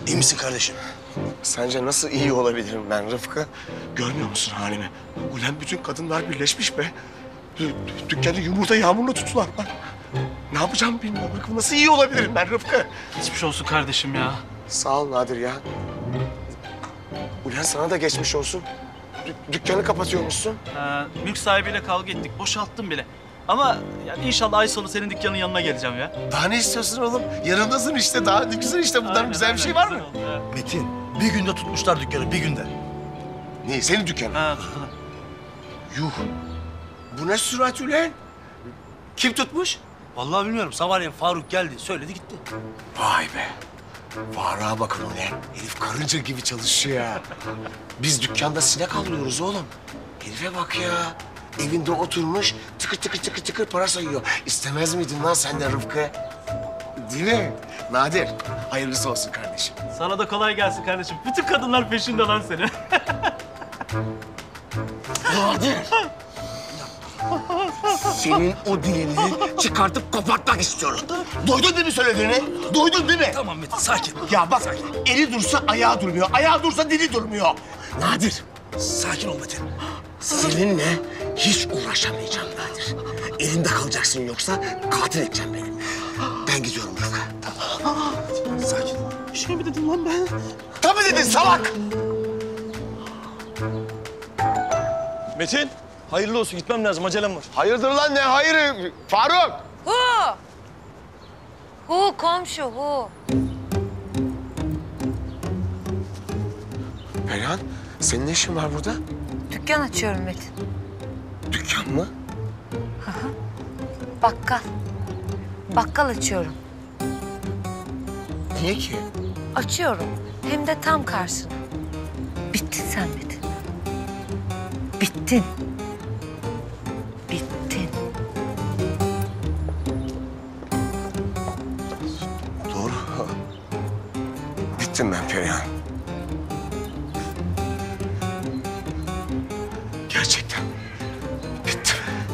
İyi misin kardeşim? Sence nasıl iyi olabilirim ben Rıfkı? Görmüyor musun halimi? Ulan bütün kadınlar birleşmiş be. Dükkanı yumurta yağmuruna tuttular lan. Ne yapacağım bilmiyorum. Rıfkı nasıl iyi olabilirim ben Rıfkı? Geçmiş olsun kardeşim ya. Sağ ol Nadir ya. Ulan sana da geçmiş olsun. Dükkanı kapatıyormuşsun. Mülk sahibiyle kavga ettik. Boşalttım bile. Ama yani inşallah ay sonu senin dükkanın yanına geleceğim ya. Daha ne istiyorsun oğlum? Yanındasın işte. Daha ne güzel işte. Bundan Aynen, güzel bir şey aynen, var mı? güzel oldu ya. Metin, bir günde tutmuşlar dükkanı, bir günde. Niye? Senin dükkanın. Ha tuttular. Yuh. Bu ne sürat ulan? Kim tutmuş? Vallahi bilmiyorum. Sabahleyin Faruk geldi, söyledi gitti. Vay be. Faruk'a bakın ulan. Herif karınca gibi çalışıyor ya. Biz dükkanda sinek avlıyoruz oğlum. Herife bak ya. Evinde oturmuş tıkır tıkır tıkır tıkır para sayıyor. İstemez miydin lan sen de Rıfkı? Değil mi? Nadir, hayırlısı olsun kardeşim. Sana da kolay gelsin kardeşim. Bütün kadınlar peşinde lan seni. Nadir! Senin o dilini çıkartıp kopartmak istiyorum. Duydun değil mi söylediğini? Duydun değil mi? Tamam Metin, sakin. Ya bak, eli dursa ayağı durmuyor, ayağı dursa dili durmuyor. Nadir, Sakin ol Metin. seninle hiç uğraşamayacağım Nadir. Elimde kalacaksın yoksa katil edeceğim beni. Ben gidiyorum Rıfkı. Sakin ol. Bir şey mi dedim lan ben? Tabii dedin salak! Metin, hayırlı olsun. Gitmem lazım. Acelem var. Hayırdır lan ne hayırı? Faruk! Hu! Hu komşu hu. Perihan, senin ne işin var burada? Dükkan açıyorum Metin. Dükkan mı? Bakkal. Bakkal açıyorum. Niye ki? Açıyorum. Hem de tam karşına. Bittin sen Metin. Bittin. Bittin. Doğru. Bittim ben Perihan. Gerçekten bittim.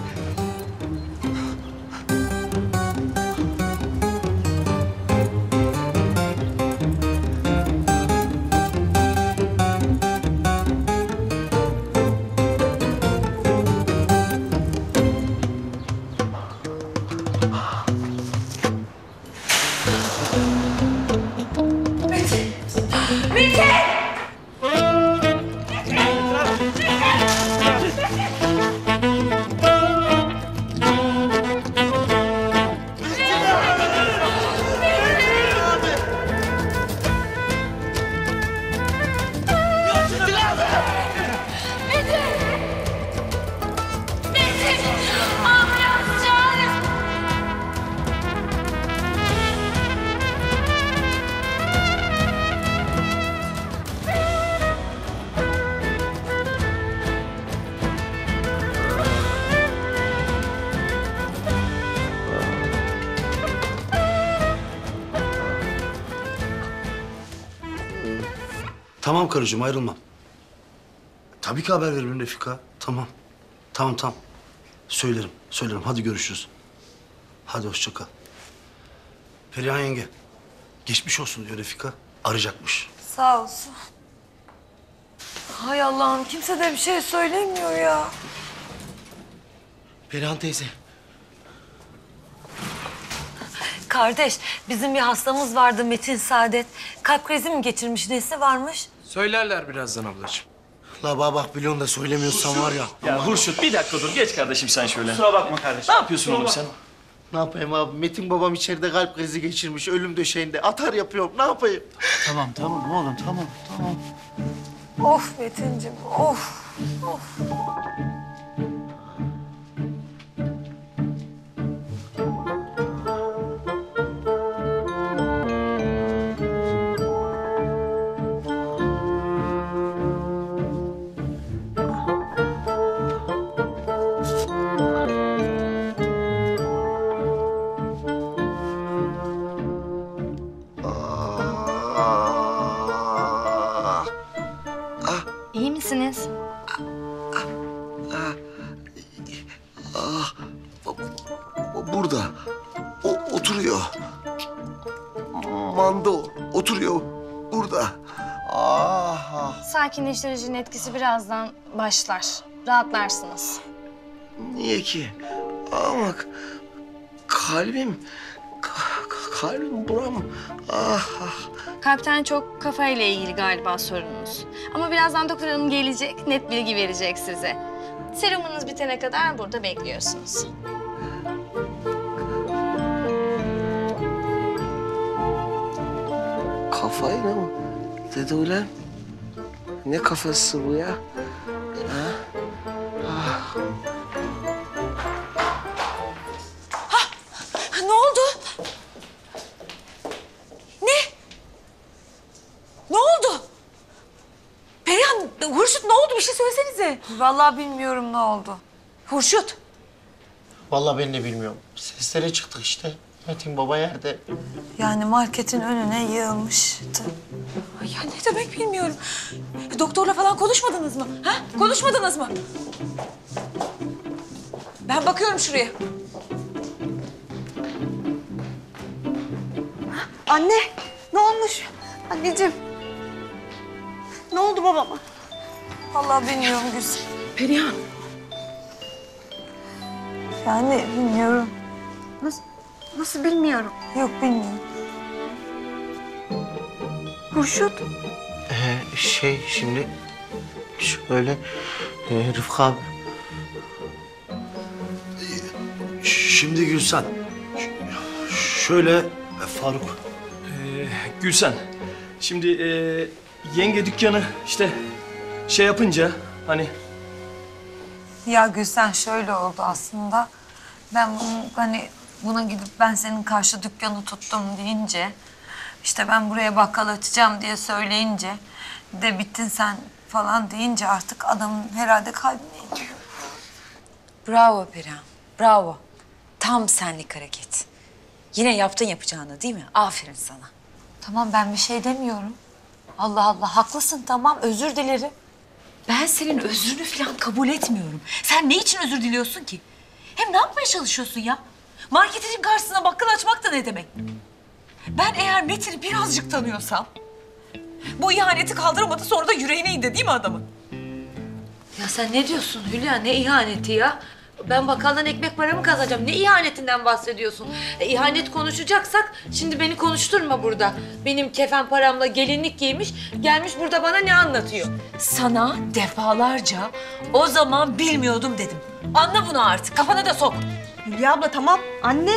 Ambulans çağırın. Tamam karıcığım, ayrılmam. Tabii ki haber veririm Refika. Tamam. Tamam. Söylerim. Hadi görüşürüz. Hadi hoşça kal. Perihan yenge, geçmiş olsun diyor Refika. Arayacakmış. Sağ olsun. Hay Allah'ım kimse de bir şey söylemiyor ya. Perihan teyze. Kardeş bizim bir hastamız vardı Metin Saadet. Kalp krizi mi geçirmiş nesi varmış? Söylerler birazdan ablacığım. La bak biliyorsun da söylemiyorsan var ya. Ya Hurşut bir dakika dur. Geç kardeşim sen şöyle. Kusura bakma kardeşim. Ne yapıyorsun oğlum sen? Ne yapayım abi? Metin babam içeride kalp krizi geçirmiş, ölüm döşeğinde. Atar yapıyorum. Ne yapayım? Tamam oğlum tamam. Of Metin'cim of. İyi misiniz? Burada. O oturuyor. Manda oturuyor burada. burada. Ah, ah. Sakinleştiricinin etkisi birazdan başlar. Rahatlarsınız. Niye ki? Aa bak, kalbim, kalbim buram. Ah, ah. Kalpten çok kafayla ilgili galiba sorununuz. Ama birazdan doktor hanım gelecek, net bilgi verecek size. Serumunuz bitene kadar burada bekliyorsunuz. Kafayla mı? Dedi ulan. Ne kafası bu ya? Ne oldu? Ne? Ne oldu? Perihan, Hurşut ne oldu? Bir şey söylesenize. Vallahi bilmiyorum ne oldu. Hurşut. Vallahi ben de bilmiyorum. Seslere çıktık işte. Metin baba yerde. Yani marketin önüne yığılmıştı. Ay ya ne demek bilmiyorum. Doktorla falan konuşmadınız mı? Ha? Konuşmadınız mı? Ben bakıyorum şuraya. Anne, ne olmuş? Anneciğim. Ne oldu babama? Vallahi bilmiyorum Gülsüm. Perihan. Yani bilmiyorum. Nasıl bilmiyorum. Yok bilmiyorum. Hurşut. Şimdi şöyle Rıfkı abi. Şimdi Gülsen. Şöyle Faruk. Gülsen, şimdi yenge dükkanı işte şey yapınca hani Ya Gülsen şöyle oldu aslında. Ben buna gidip ben senin karşı dükkanı tuttum deyince... ...işte ben buraya bakkal açacağım diye söyleyince... ...de bittin sen falan deyince artık adamın herhalde kalbine iniyor. Bravo Perihan, bravo. Tam senlik hareket. Yine yaptın yapacağını değil mi? Aferin sana. Tamam ben bir şey demiyorum. Allah Allah haklısın tamam özür dilerim. Ben senin özrünü falan kabul etmiyorum. Sen ne için özür diliyorsun ki? Hem ne yapmaya çalışıyorsun ya? Marketin karşısına bakkal açmak da ne demek? Ben eğer Metin'i birazcık tanıyorsam... ...bu ihaneti kaldıramadı sonra da yüreğine indi değil mi adamın? Ya sen ne diyorsun Hülya ne ihaneti ya? Ben bakkaldan ekmek paramı kazanacağım. Ne ihanetinden bahsediyorsun? İhanet konuşacaksak şimdi beni konuşturma burada. Benim kefen paramla gelinlik giymiş, gelmiş burada bana ne anlatıyor? Sana defalarca o zaman bilmiyordum dedim. Anla bunu artık, kafana da sok. Hülya abla tamam. Anne.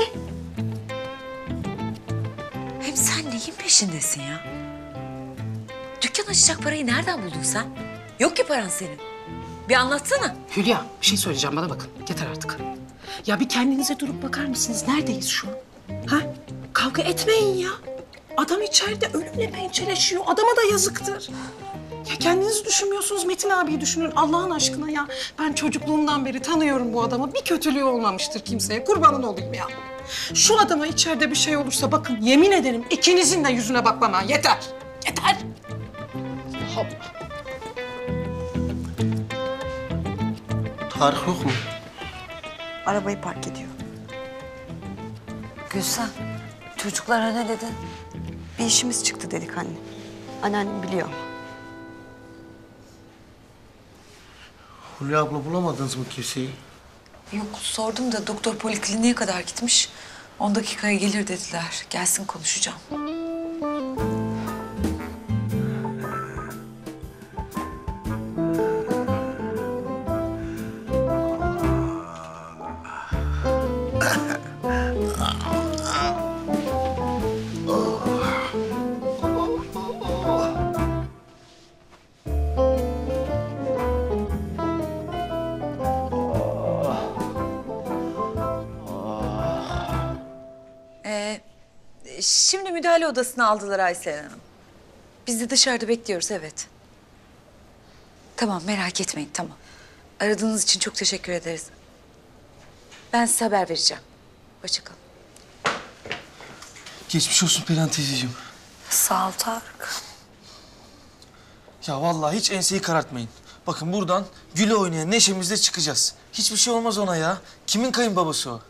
Hem sen neyin peşindesin ya? Dükkan açacak parayı nereden buldun sen? Yok ki paran senin. Bir anlatsana. Hülya bir şey söyleyeceğim bana bakın. Yeter artık. Ya bir kendinize durup bakar mısınız? Neredeyiz şu an? Ha? Kavga etmeyin ya. Adam içeride ölümle pençeleşiyor. Adama da yazıktır. Ya kendinizi düşünmüyorsunuz. Metin abiyi düşünün Allah'ın aşkına ya. Ben çocukluğumdan beri tanıyorum bu adamı. Bir kötülüğü olmamıştır kimseye. Kurbanın olayım ya. Şu adama içeride bir şey olursa bakın yemin ederim ikinizin de yüzüne bakmam ha. Yeter. Yeter. Allah Allah. Tarık yok mu? Arabayı park ediyor. Gülsen çocuklara ne dedin? Bir işimiz çıktı dedik anne. Anneannem biliyor. Hülya abla bulamadınız mı kimseyi? Yok sordum da doktor polikliniğe kadar gitmiş. 10 dakikaya gelir dediler. Gelsin konuşacağım. Şimdi müdahale odasına aldılar Aysel Hanım. Biz de dışarıda bekliyoruz, evet. Tamam, merak etmeyin, tamam. Aradığınız için çok teşekkür ederiz. Ben size haber vereceğim. Hoşça kalın. Geçmiş olsun Perihan teyzeciğim. Sağ ol Tarık. Ya vallahi hiç enseyi karartmayın. Bakın buradan güle oynaya neşemizle çıkacağız. Hiçbir şey olmaz ona ya. Kimin kayınbabası o?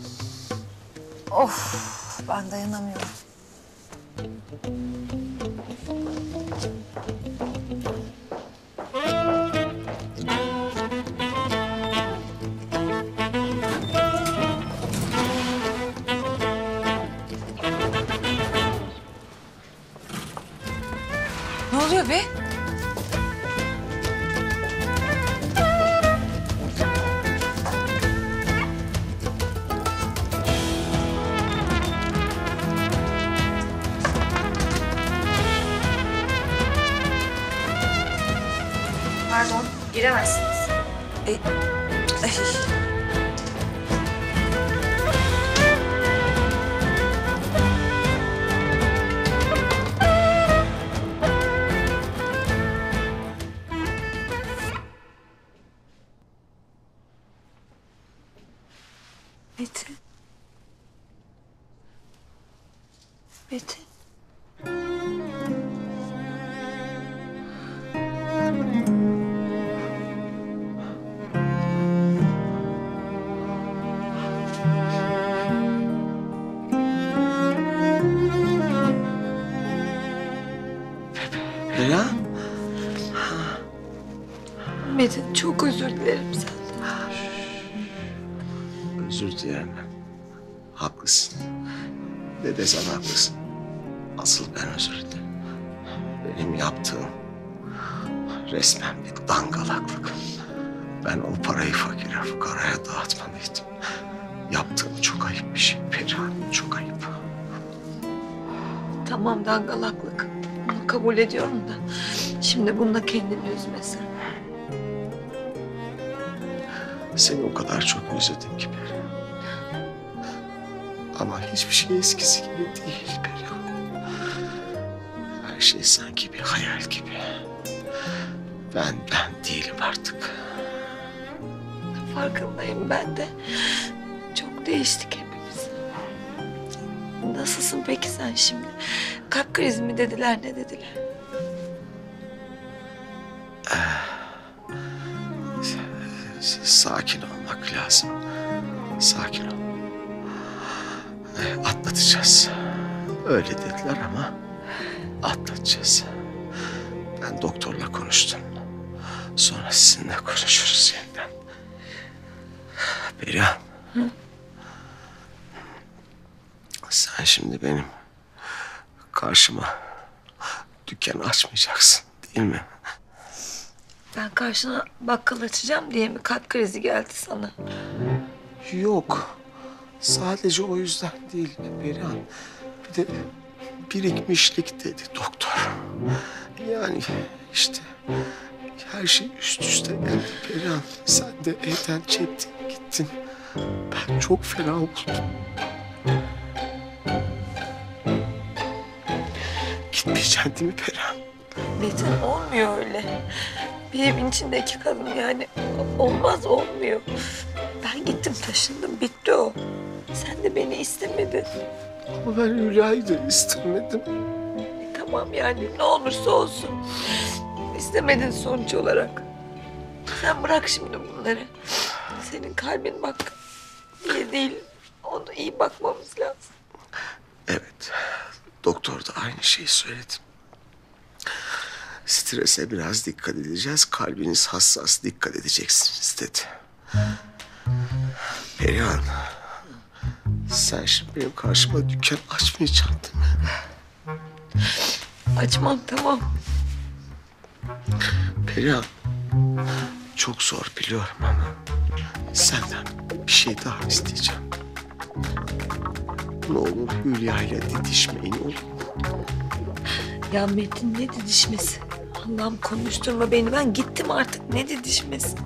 Of ben dayanamıyorum. Gelemezsiniz. Metin. Metin. Perihan. Metin çok özür dilerim senden. Özür dilerim. Haklısın. Ne desem haklısın. Asıl ben özür dilerim. Benim yaptığım resmen bir dangalaklık. Ben o parayı fakire fukaraya dağıtmalıydım. Yaptığım çok ayıp bir şey Perihan, çok ayıp. Tamam dangalaklık. Bunu kabul ediyorum da. Şimdi bunda kendini üzmesin. Seni o kadar çok özledim ki Perihan. Ama hiçbir şey eskisi gibi değil Perihan. Her şey sanki bir hayal gibi. Ben değilim artık. Farkındayım ben de. Çok değiştik hepimiz. Nasılsın peki sen şimdi? Kalp krizi mi dediler, ne dediler? Sakin olmak lazım. Sakin ol. Atlatacağız. Öyle dediler ama atlatacağız. Ben doktorla konuştum. Sonra sizinle konuşuruz yeniden. Perihan. Hı? Sen şimdi benim karşıma dükkan açmayacaksın değil mi? Ben karşına bakkal açacağım diye mi kalp krizi geldi sana? Yok. Sadece o yüzden değil Perihan. Bir de birikmişlik dedi doktor. Yani işte her şey üst üste geldi Perihan. Sen de evden çektin gittin. Ben çok fena oldum. Gitmeyeceksin değil mi Perihan? Metin olmuyor öyle. Bir evin içindeki kadın yani olmaz olmuyor. Ben gittim taşındım bitti o. Sen de beni istemedin. Ama ben Hülya'yı da istemedim. Tamam yani ne olursa olsun. İstemedin sonuç olarak. Sen bırak şimdi bunları. Senin kalbin bak iyi değil. Ona iyi bakmamız lazım. Evet. Doktor da aynı şeyi söyledi. Strese biraz dikkat edeceğiz. Kalbiniz hassas, dikkat edeceksiniz dedi. Perihan, sen şimdi benim karşıma dükkan açmayacaksın değil mi? Açmam tamam. Perihan, çok zor biliyorum ama senden bir şey daha isteyeceğim. Ne olur Hülya ile didişmeyin olur mu? Ya Metin ne didişmesi? Allah'ım konuşturma beni. Ben gittim artık. Ne didişmesi?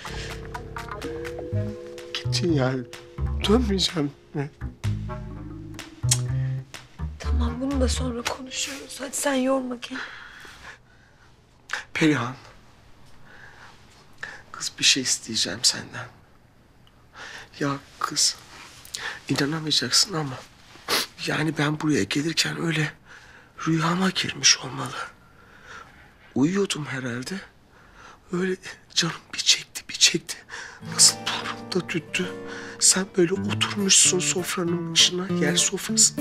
Gittin yani. Dönmeyeceğim mi? Tamam bunu da sonra konuşuruz. Hadi sen yorma kendini. Perihan. Kız bir şey isteyeceğim senden. Ya kız inanamayacaksın ama yani ben buraya gelirken öyle rüyama girmiş olmalı. Uyuyordum herhalde. Öyle canım bir çekti. Nasıl burnumda tüttü. Sen böyle oturmuşsun sofranın başına, yer sofrasına.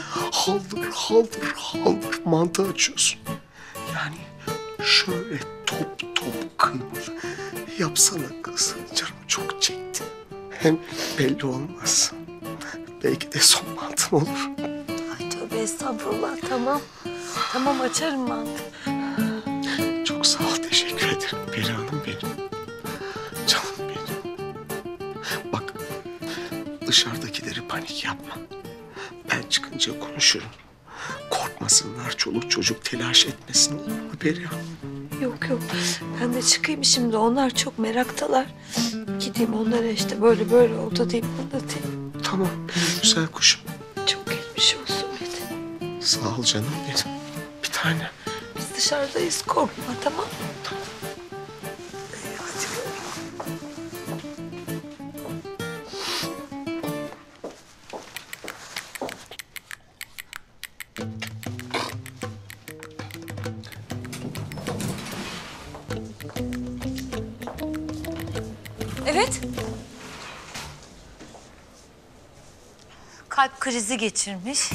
Haldır mantı açıyorsun. Yani şöyle top kıymalı. Yapsana kız. Canım çok çekti. Hem belli olmaz. Belki de son mantın olur. Ay tövbe estağfurullah tamam. Tamam açarım mantı. Çok sağ ol, teşekkür ederim Perihan'ım benim. Canım benim. Bak, dışarıdakileri panik yapma. Ben çıkınca konuşurum. Korkmasınlar, çoluk çocuk telaş etmesin olur mu Perihan? Yok yok. Ben de çıkayım şimdi. Onlar çok meraktalar. Gideyim onlara işte böyle oldu deyip anlatayım. Tamam benim güzel kuşum. Çok geçmiş olsun Metin. Sağ ol canım benim. Bir tane. Biz dışarıdayız. Korkma tamam mı? Evet. Kalp krizi geçirmiş.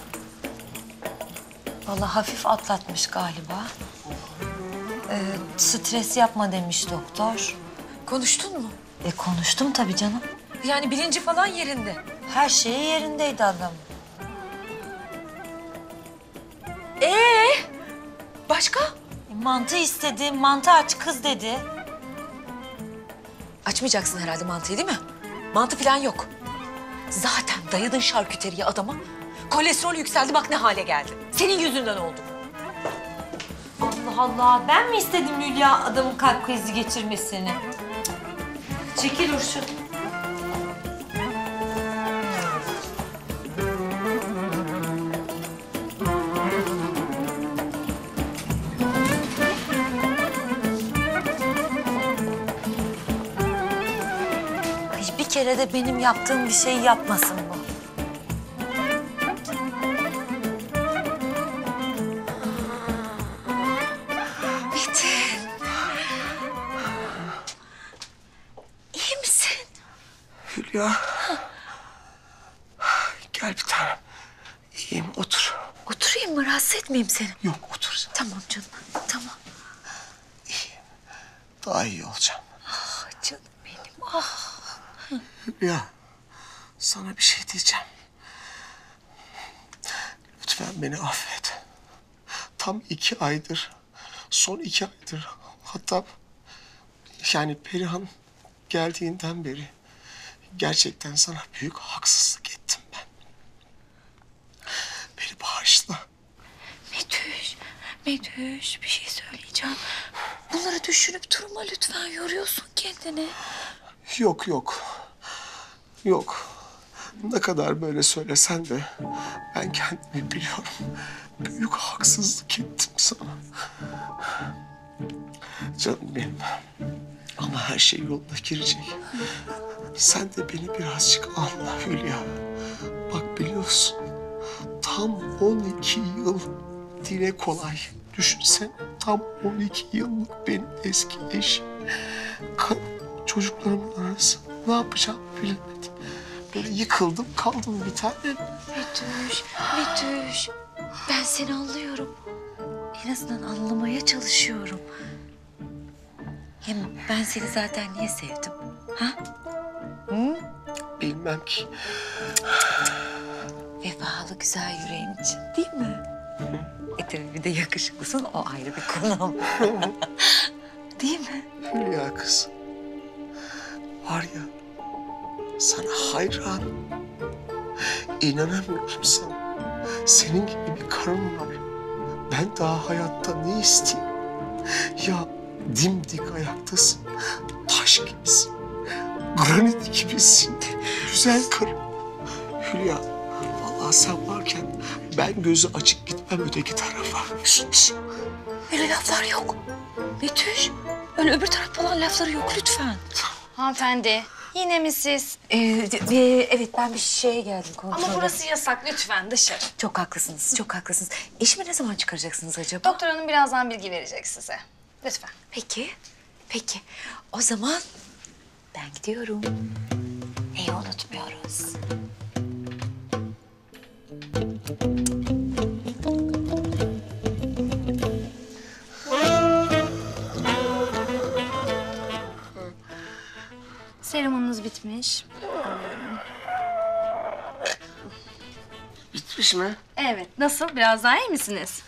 Vallahi hafif atlatmış galiba. Stres yapma demiş doktor. Konuştun mu? Konuştum tabii canım. Yani bilinci falan yerinde. Her şeyi yerindeydi adam. Başka? Mantı istedi, mantı aç kız dedi. Açmayacaksın herhalde mantıyı değil mi? Mantı falan yok. Zaten dayadın şarküteriye adama. Kolesterol yükseldi bak ne hale geldi. Senin yüzünden oldu. Allah Allah, ben mi istedim Hülya adamın kalp krizi geçirmesini? Çekil Urşun. Ay, bir kere de benim yaptığım bir şey yapmasın bu. İyi misin? Hülya. Gel bir tanem. İyiyim otur. Oturayım mı? Rahatsız etmeyeyim seni. Yok otur sen. Tamam canım, tamam. Daha iyi olacağım. Ah canım benim, ah. Hülya. Sana bir şey diyeceğim. Lütfen beni affet. Tam 2 aydır, son 2 aydır hatta yani Perihan geldiğinden beri gerçekten sana büyük haksızlık ettim ben. Beni bağışla. Betüş bir şey söyleyeceğim. Bunları düşünüp durma lütfen, yoruyorsun kendini. Yok. Yok. Ne kadar böyle söylesen de ben kendimi biliyorum. Büyük haksızlık ettim sana. Canım benim. Ama her şey yoluna girecek. Sen de beni birazcık anla Hülya. Bak biliyorsun tam 12 yıl dile kolay. Düşünsene tam 12 yıllık benim eski eşim. Çocuklarımın arası ne yapacağımı bilemedim. Böyle yıkıldım kaldım bir tanem. Betüş. Ben seni anlıyorum. En azından anlamaya çalışıyorum. Hem ben seni zaten niye sevdim? Ha? Hı? Bilmem ki. Vefalı güzel yüreğin için değil mi? Tabii bir de yakışıklısın, o ayrı bir konu. Değil mi? Hülya kız. Var ya sana hayran. İnanamıyorum sana. Senin gibi bir karın var. Ben daha hayatta ne isteyeyim? Ya dimdik ayaktasın. Taş gibisin. Granit gibisin. Güzel karım. Hülya, vallahi sen varken ben gözü açık gitmem öteki tarafa. Öyle laflar yok. Betüş, öyle öbür taraf falan lafları yok lütfen. Hanımefendi, yine mi siz? Evet, ben bir şeye geldim kontrol. Ama burası yasak, lütfen dışarı. Çok haklısınız, çok haklısınız. Eşimi ne zaman çıkaracaksınız acaba? Doktor hanım birazdan bilgi verecek size. Lütfen. Peki. O zaman ben gidiyorum. Neyi unutmuyoruz? Serumunuz bitmiş. Bitmiş mi? Evet, nasıl? Biraz daha iyi misiniz?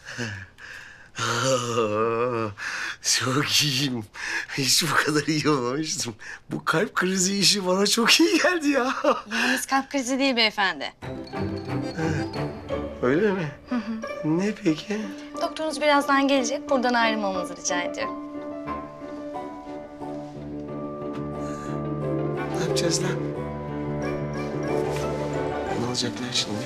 Çok iyiyim. Hiç bu kadar iyi olmamıştım. Bu kalp krizi işi bana çok iyi geldi ya. Yalnız kalp krizi değil beyefendi. Öyle mi? Ne peki? Doktor doktorunuz birazdan gelecek. Buradan ayrılmamızı rica ediyorum. Ne yapacağız lan? Ne olacaklar şimdi?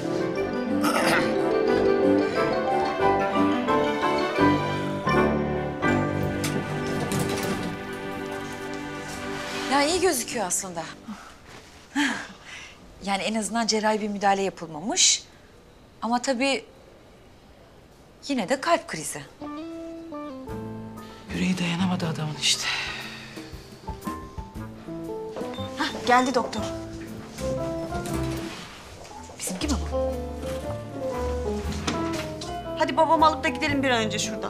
Ya iyi gözüküyor aslında. Yani en azından cerrahi bir müdahale yapılmamış. Ama tabii yine de kalp krizi. Yüreği dayanamadı adamın işte. Geldi doktor. Bizimki mi bu? Hadi babamı alıp da gidelim bir an önce şuradan.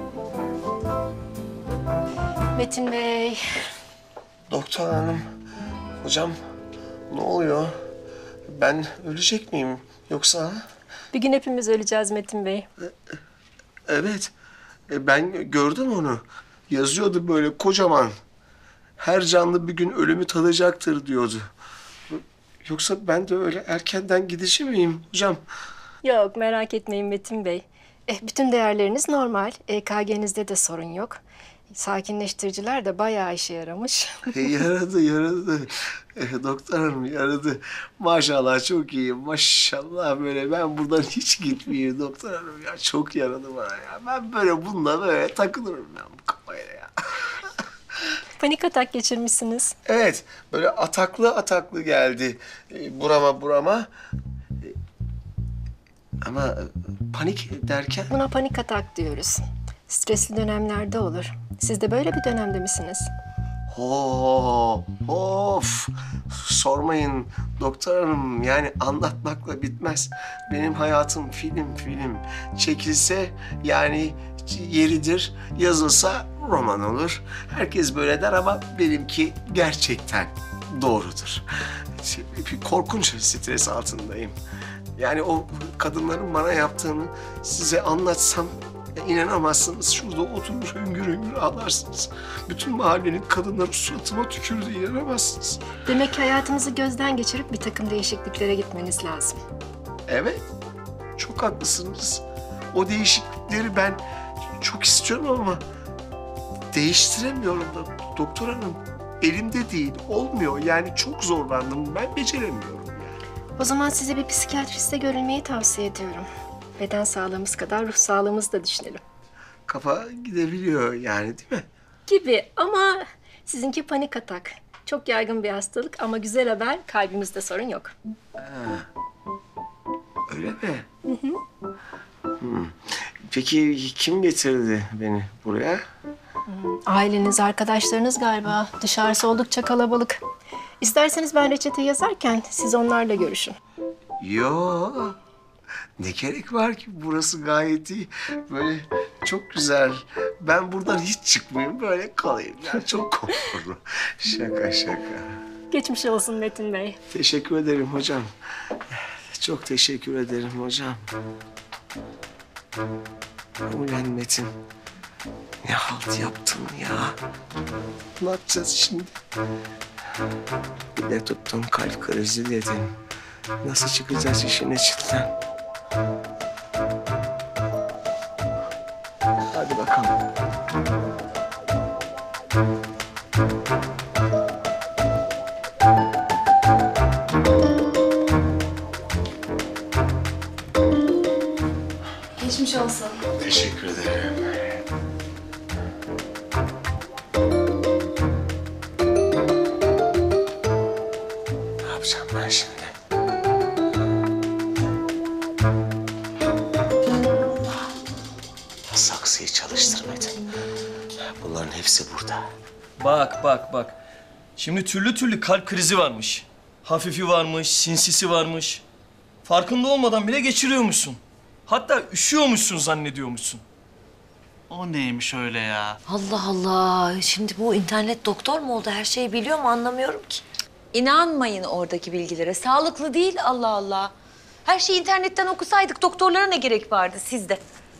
Metin Bey. Doktor hanım, hocam ne oluyor? Ben ölecek miyim yoksa? Bir gün hepimiz öleceğiz Metin Bey. Evet, ben gördüm onu. Yazıyordu böyle kocaman. Her canlı bir gün ölümü tadacaktır diyordu. Yoksa ben de öyle erkenden gidici miyim hocam? Yok merak etmeyin Metin Bey. Bütün değerleriniz normal. EKG'nizde de sorun yok. Sakinleştiriciler de bayağı işe yaramış. Yaradı. Doktor hanım yaradı. Maşallah çok iyi. Maşallah böyle ben buradan hiç gitmeyeyim doktor hanım ya. Çok yaradı bana ya. Ben böyle bununla böyle takılırım ben bu kafayla ya. Panik atak geçirmişsiniz. Evet, böyle ataklı geldi. Burama. Ama panik derken... Buna panik atak diyoruz. Stresli dönemlerde olur. Siz de böyle bir dönemde misiniz? Of! Sormayın doktor hanım. Yani anlatmakla bitmez. Benim hayatım film. Çekilse yani yeridir, yazılsa roman olur. Herkes böyle der ama benimki gerçekten doğrudur. Bir korkunç stres altındayım. Yani o kadınların bana yaptığını size anlatsam inanamazsınız. Şurada oturur hüngür ağlarsınız. Bütün mahallenin kadınları suratıma tükürdü, inanamazsınız. Demek ki hayatınızı gözden geçirip bir takım değişikliklere gitmeniz lazım. Evet, çok haklısınız. O değişiklikleri ben çok istiyorum ama değiştiremiyorum da doktor hanım. Elimde değil, olmuyor. Yani çok zorlandım, ben beceremiyorum yani. O zaman size bir psikiyatriste görülmeyi tavsiye ediyorum. Beden sağlığımız kadar ruh sağlığımızı da düşünelim. Kafa gidebiliyor yani değil mi? Gibi ama sizinki panik atak. Çok yaygın bir hastalık ama güzel haber kalbimizde sorun yok. Öyle mi? Peki kim getirdi beni buraya? Aileniz, arkadaşlarınız galiba. Dışarısı oldukça kalabalık. İsterseniz ben reçete yazarken siz onlarla görüşün. Yo. Ne gerek var ki? Burası gayet iyi. Böyle çok güzel. Ben buradan hiç çıkmayayım. Böyle kalayım. Yani çok konforlu. Şaka. Geçmiş olsun Metin Bey. Teşekkür ederim hocam. Çok teşekkür ederim hocam. Ulan Metin. Ne halt yaptın ya? Ne yapacağız şimdi? Bir de tuttun kalp krizi dedin. Nasıl çıkacağız işin içinden? Hadi bakalım. Geçmiş olsun. Teşekkür ederim. Ne yapacağım ben şimdi? Saksıyı çalıştır Metin. Bunların hepsi burada. Bak. Şimdi türlü kalp krizi varmış. Hafifi varmış, sinsisi varmış. Farkında olmadan bile geçiriyormuşsun. Hatta üşüyormuşsun zannediyormuşsun. O neymiş öyle ya? Allah Allah. Şimdi bu internet doktor mu oldu? Her şeyi biliyor mu? Anlamıyorum ki. İnanmayın oradaki bilgilere. Sağlıklı değil Allah Allah. Her şeyi internetten okusaydık doktorlara ne gerek vardı sizde?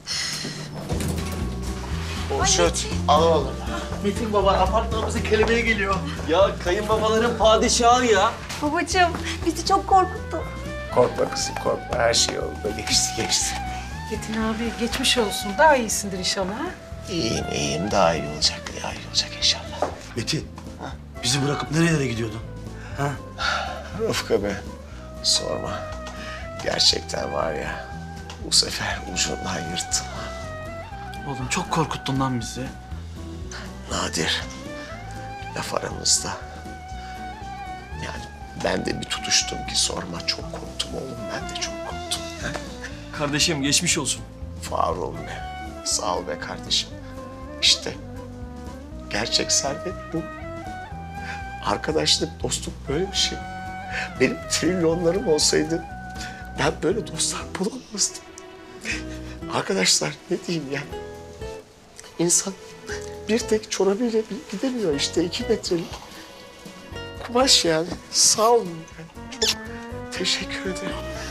Boşut, al oğlum. Metin baba apartmanımıza kelebeğe geliyor. Ya kayınbabaların padişahı ya. Babacığım bizi çok korkuttu. Korkma kızım, korkma. Her şey yolunda geçti. Metin abi geçmiş olsun. Daha iyisindir inşallah. Ha? İyiyim. Daha iyi olacak. Daha iyi olacak inşallah. Metin, bizi bırakıp nerelere gidiyordun? Ha? Rıfkı be, sorma. Gerçekten var ya, bu sefer ucundan yırttım. Oğlum çok korkuttun lan bizi. Nadir, laf aramızda. Yani ben de bir tutuştum ki sorma. Çok korktum oğlum, ben de çok korktum. Kardeşim geçmiş olsun. Var ol be, sağ ol be kardeşim. İşte gerçek servet bu. Arkadaşlık, dostluk böyle bir şey. Benim trilyonlarım olsaydı ben böyle dostlar bulamazdım. Arkadaşlar ne diyeyim ya? İnsan bir tek çorabıyla bile gidemiyor işte 2 metrelik. Kumaş yani. Sağ olun. Yani. Çok teşekkür ederim.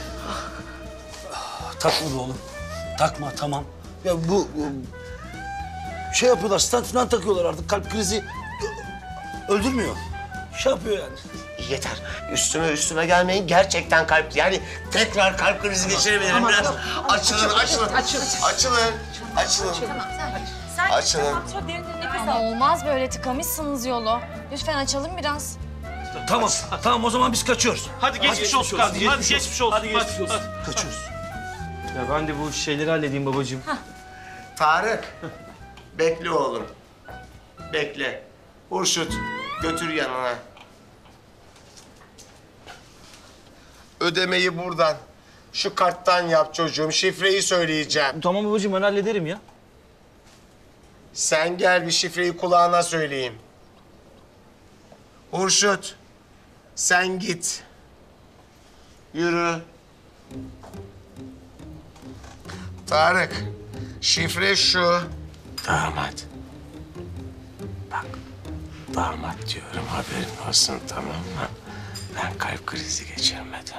Takma be oğlum. Takma, tamam. Ya bu şey yapıyorlar, stent falan takıyorlar artık. Kalp krizi öldürmüyor. Şey yapıyor yani. Yeter. Üstüme gelmeyin. Gerçekten kalp... Yani tekrar kalp krizi geçirebilirim. Biraz açılın. Açılın. Ama olmaz böyle tıkamışsınız yolu. Lütfen açalım biraz. Tamam o zaman biz kaçıyoruz. Hadi geçmiş olsun kardeşim. Hadi geçmiş olsun. Hadi geçmiş olsun. Kaçıyoruz. Ya ben de bu şeyleri halledeyim babacığım. Tarık. Bekle oğlum. Bekle. Urşut. Götür yanına. Ödemeyi buradan. Şu karttan yap çocuğum. Şifreyi söyleyeceğim. Tamam babacığım ben hallederim ya. Sen gel bir şifreyi kulağına söyleyeyim. Urşut. Sen git. Yürü. Tarık. Şifre şu. Damat. Bak. Damat diyorum haberin olsun tamam mı? Ben kalp krizi geçirmedim.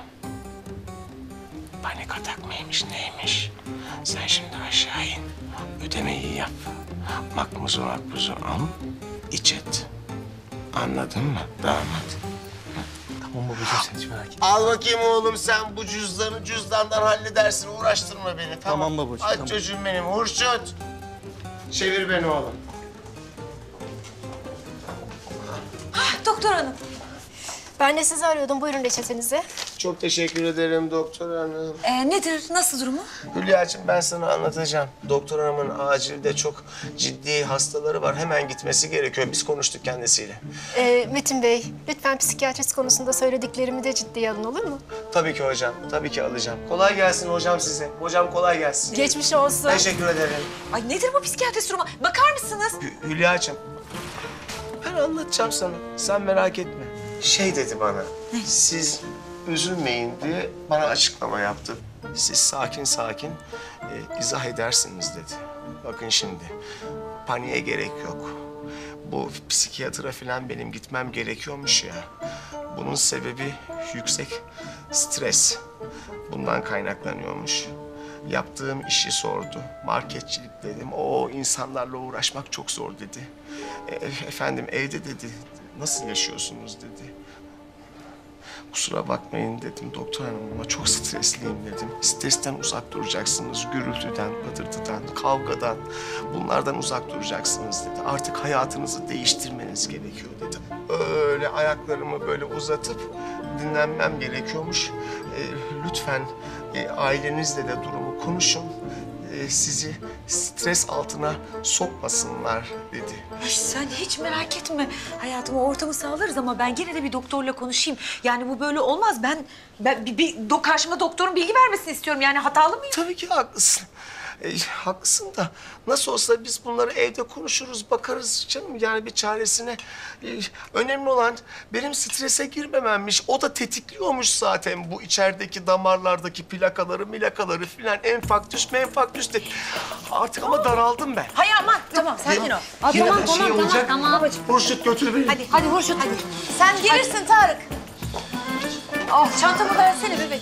Panik atak mıymış neymiş? Sen şimdi aşağı in. Ödemeyi yap. Makbuzu al. İç et. Anladın mı damat? Tamam babacığım sen hiç merak etme. Al bakayım oğlum sen bu cüzdandan halledersin. Uğraştırma beni tamam. Tamam babacığım, Aç tamam. çocuğum benim. Hurşut. Çevir beni oğlum. Doktor hanım. Ben de sizi arıyordum. Buyurun reçetenizi. Çok teşekkür ederim doktor hanım. Nedir? Nasıl durumu? Hülya'cığım ben sana anlatacağım. Doktor hanımın acilde çok ciddi hastaları var. Hemen gitmesi gerekiyor. Biz konuştuk kendisiyle. Metin Bey, lütfen psikiyatrist konusunda söylediklerimi de ciddiye alın olur mu? Tabii ki hocam. Tabii ki alacağım. Kolay gelsin hocam size. Hocam kolay gelsin. Geçmiş olsun. Teşekkür ederim. Ay nedir bu psikiyatrist durumu? Bakar mısınız? Hülya'cığım. Ben anlatacağım sana. Sen merak etme. Şey dedi bana. Siz üzülmeyin diye bana açıklama yaptı. Siz sakin izah edersiniz dedi. Bakın şimdi paniğe gerek yok. Bu psikiyatra falan benim gitmem gerekiyormuş ya. Bunun sebebi yüksek stres. Bundan kaynaklanıyormuş. Yaptığım işi sordu. Marketçilik dedim. O insanlarla uğraşmak çok zor dedi. Efendim evde dedi. Nasıl yaşıyorsunuz dedi. Kusura bakmayın dedim doktor hanım ama çok stresliyim dedim. Stresten uzak duracaksınız. Gürültüden, patırtıdan, kavgadan. Bunlardan uzak duracaksınız dedi. Artık hayatınızı değiştirmeniz gerekiyor dedi. Öyle ayaklarımı böyle uzatıp dinlenmem gerekiyormuş. Lütfen ailenizle de durumu konuşun. Sizi stres altına sokmasınlar dedi. Ay sen hiç merak etme. Hayatım o ortamı sağlarız ama ben gene de bir doktorla konuşayım. Yani bu böyle olmaz. Ben karşımda doktorun bilgi vermesini istiyorum. Yani hatalı mıyım? Tabii ki haklısın. Haklısın da nasıl olsa biz bunları evde konuşuruz, bakarız canım. Yani bir çaresine. Önemli olan benim strese girmememmiş. O da tetikliyormuş zaten bu içerideki damarlardaki plakaları filan. Enfarktüs menfarktüs de. Artık ama daraldım ben. Hay aman tamam sakin ol. Tamam. Hurşut götür beni. Hadi Hurşut hadi. Sen gelirsin Tarık. Oh çantamı versene Mehmet.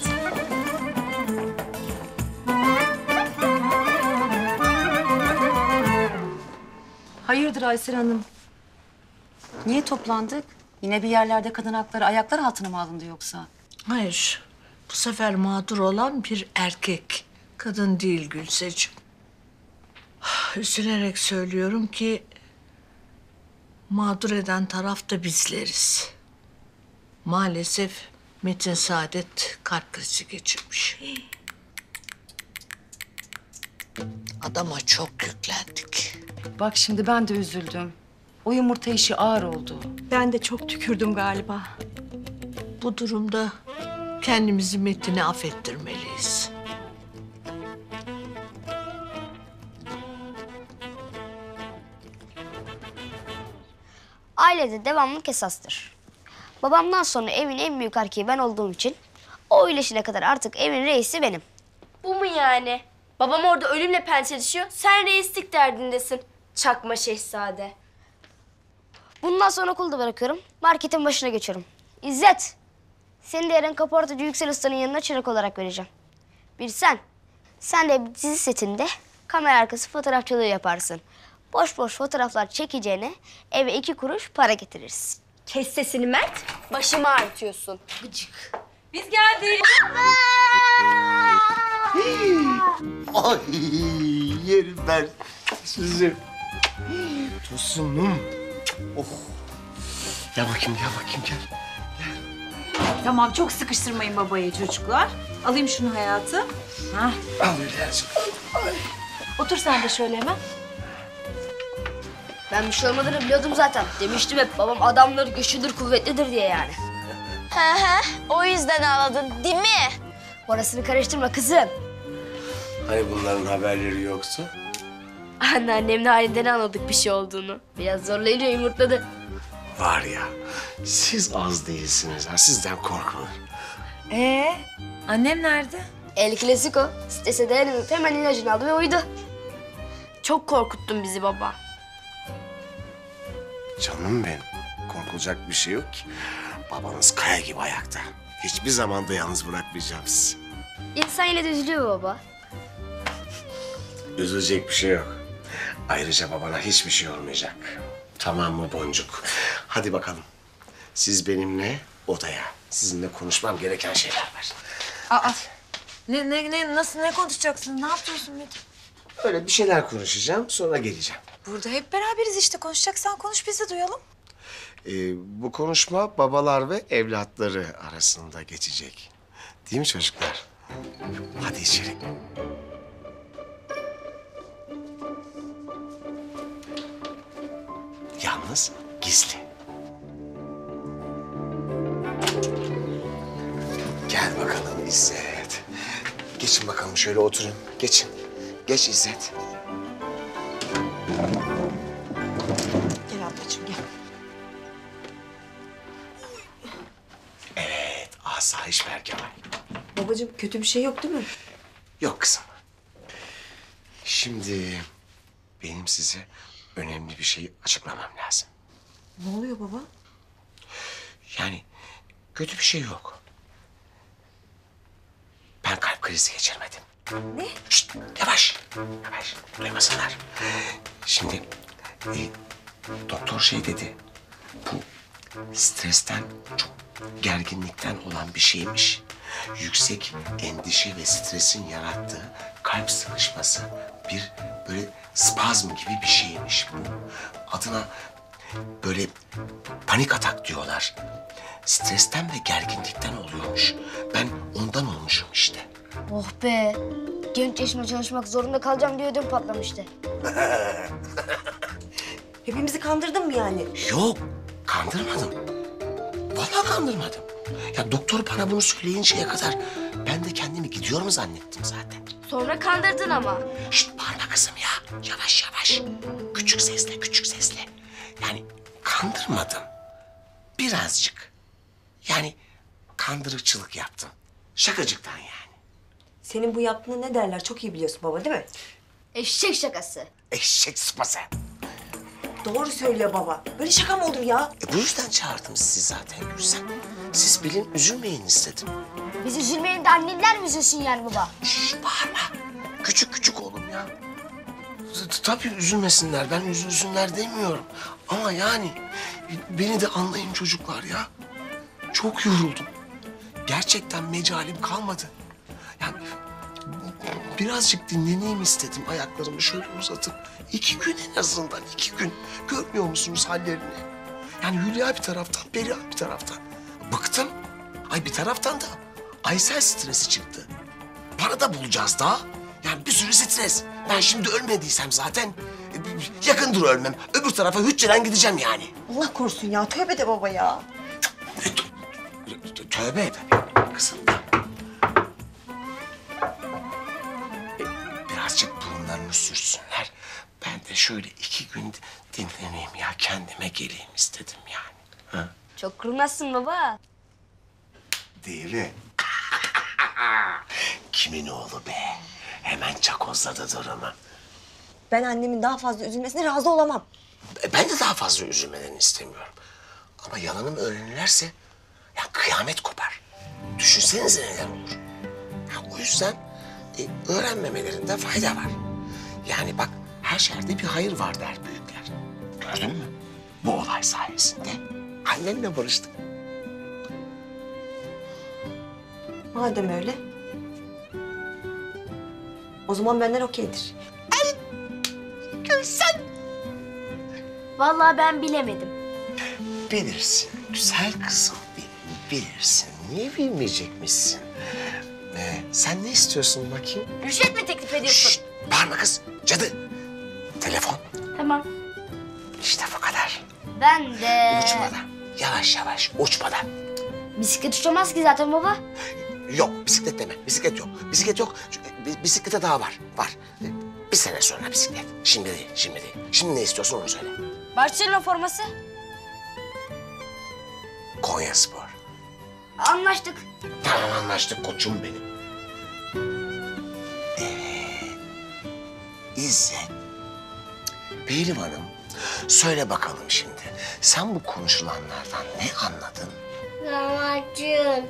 Hayırdır Aysel Hanım? Niye toplandık? Yine bir yerlerde kadın hakları ayaklar altına mı alındı yoksa? Hayır. Bu sefer mağdur olan bir erkek kadın değil Gülsecim. Üzülerek söylüyorum ki mağdur eden taraf da bizleriz. Maalesef Metin Saadet kalp krizi geçirmiş. Adama çok yüklendik. Bak şimdi ben de üzüldüm. O yumurta işi ağır oldu. Ben de çok tükürdüm galiba. Bu durumda kendimizi Metin'e affettirmeliyiz. Ailede devamlılık esastır. Babamdan sonra evin en büyük erkeği ben olduğum için o iyileşene kadar artık evin reisi benim. Bu mu yani? Babam orada ölümle pençeleşiyor, sen reislik derdindesin. Çakma şehzade. Bundan sonra okulu da bırakıyorum, marketin başına geçiyorum. İzzet, seni de yarın kaportacı Yüksel Usta'nın yanına çırak olarak vereceğim. Bir sen de bir dizi setinde kamera arkası fotoğrafçılığı yaparsın. Boş boş fotoğraflar çekeceğine eve 2 kuruş para getiririz. Kes sesini Mert, başımı ağrıtıyorsun. Gıcık. Biz geldik. Ay yerim ben sizi. Tosunum. Oh. Gel bakayım gel. Tamam, çok sıkıştırmayın babayı çocuklar. Alayım şunu hayatım. Hah. Al Hülya'cığım. Otur sen de şöyle hemen. Ben bir şey olmadığını biliyordum zaten. Demiştim hep babam adamları güçlüdür, kuvvetlidir diye yani. O yüzden ağladın değil mi? Orasını karıştırma kızım. Hani bunların haberleri yoktu? Anneannemle halinden anladık bir şey olduğunu. Biraz zorlayınca yumurtladı. Var ya, siz az değilsiniz ha. Sizden korkulur. Annem nerede? El Clasico. Strese dayanıp hemen ilacını aldı ve uyudu. Çok korkuttun bizi baba. Canım benim, korkulacak bir şey yok ki. Babanız kaya gibi ayakta. Hiçbir zaman da yalnız bırakmayacağım sizi. İnsan yine de üzülüyor baba. Üzülecek bir şey yok. Ayrıca babana hiçbir şey olmayacak. Tamam mı Boncuk? Hadi bakalım. Siz benimle odaya. Sizinle konuşmam gereken şeyler var. Aa. Ne konuşacaksın? Ne yapıyorsun Metin? Öyle bir şeyler konuşacağım, sonra geleceğim. Burada hep beraberiz işte. Konuşacaksan konuş, biz de duyalım. Bu konuşma babalar ve evlatları arasında geçecek. Değil mi çocuklar? Hadi içeri. Yalnız gizli. Gel bakalım İzzet. Geçin bakalım şöyle oturun. Geçin. Geç İzzet. Gel ablacığım gel. Evet, asayiş Berkemal. Babacığım kötü bir şey yok değil mi? Yok kızım. Şimdi benim size önemli bir şeyi açıklamam lazım. Ne oluyor baba? Yani kötü bir şey yok. Ben kalp krizi geçirmedim. Ne? Şşt, yavaş. Yavaş. Duymasınlar. Şimdi doktor şey dedi. Bu stresten, çok gerginlikten olan bir şeymiş. Yüksek endişe ve stresin yarattığı kalp sıkışması, bir böyle spazm gibi bir şeymiş bu. Adına böyle panik atak diyorlar. Stresten ve gerginlikten oluyormuş. Ben ondan olmuşum işte. Oh be. Genç yaşımda çalışmak zorunda kalacağım diye ödüm patlamıştı. Hepimizi kandırdın mı yani? Yok, kandırmadım. Vallahi kandırmadım. Ya doktor bana bunu söyleyinceye kadar ben de kendimi gidiyor mu zannettim zaten. Sonra kandırdın ama. Şşt, bağırma kızım ya. Yavaş yavaş. Küçük sesle, küçük sesle. Yani kandırmadım. Birazcık. Yani kandırıkçılık yaptım. Şakacıktan yani. Senin bu yaptığını ne derler çok iyi biliyorsun baba değil mi? Eşek şakası. Eşek sıpası. Doğru söylüyor baba. Böyle şaka mı olur ya? Bu yüzden çağırdım sizi zaten Gülsen. Siz bilin, üzülmeyin istedim. Biz üzülmeyelim de annemler mi üzülsün yani baba? Şşş, bağırma. Küçük küçük oğlum ya. Tabii üzülmesinler, ben üzülsünler demiyorum. Ama yani beni de anlayın çocuklar ya. Çok yoruldum. Gerçekten mecalim kalmadı. Yani Birazcık dinleneyim istedim. Ayaklarımı şöyle uzatıp 2 gün en azından 2 gün. Görmüyor musunuz hallerini? Yani Hülya bir taraftan, Perihan bir taraftan. Bıktım. Ay bir taraftan da Aysel stresi çıktı. Para da bulacağız daha. Yani bir sürü stres. Ben şimdi ölmediysem zaten yakındır ölmem. Öbür tarafa hücceden gideceğim yani. Allah korusun ya. Tövbe de baba ya. Tövbe tabii kızım. Birazcık burunlarını sürsünler. Ben de şöyle 2 gün dinleneyim ya. Kendime geleyim istedim yani. Ha? Çok kurnazsın baba. Değil mi? Kimin oğlu be? Hemen çakozladı durumu. Ben annemin daha fazla üzülmesine razı olamam. Ben de daha fazla üzülmelerini istemiyorum. Ama yalanım öğrenirlerse ya kıyamet kopar. Düşünsenize neler olur. Ya, o yüzden öğrenmemelerinde fayda var. Yani bak her şerde bir hayır var der büyükler. Gördün mü? Bu olay sayesinde annenle barıştık. Madem öyle. O zaman benden okeydir. Gülsen. Vallahi ben bilemedim. Bilirsin güzel kızım bilirsin. Niye bilmeyecekmişsin? Sen ne istiyorsun bakayım? Rüşvet mi teklif ediyorsun? Şşt, bağırma kız cadı. Telefon. Tamam. İşte bu kadar. Ben de... Uçmadan. Yavaş yavaş uçmadan. Bisiklet uçamaz ki zaten baba. Yok bisiklet deme. Bisiklet yok. Bisiklet yok. Bisiklete daha var. Var. Bir sene sonra bisiklet. Şimdi değil, şimdi değil. Şimdi ne istiyorsun onu söyle. Barcelona forması. Konyaspor. Anlaştık. Tamam anlaştık koçum benim. İzzet. Pehlivanım, söyle bakalım şimdi. Sen bu konuşulanlardan ne anladın? Lahmacun.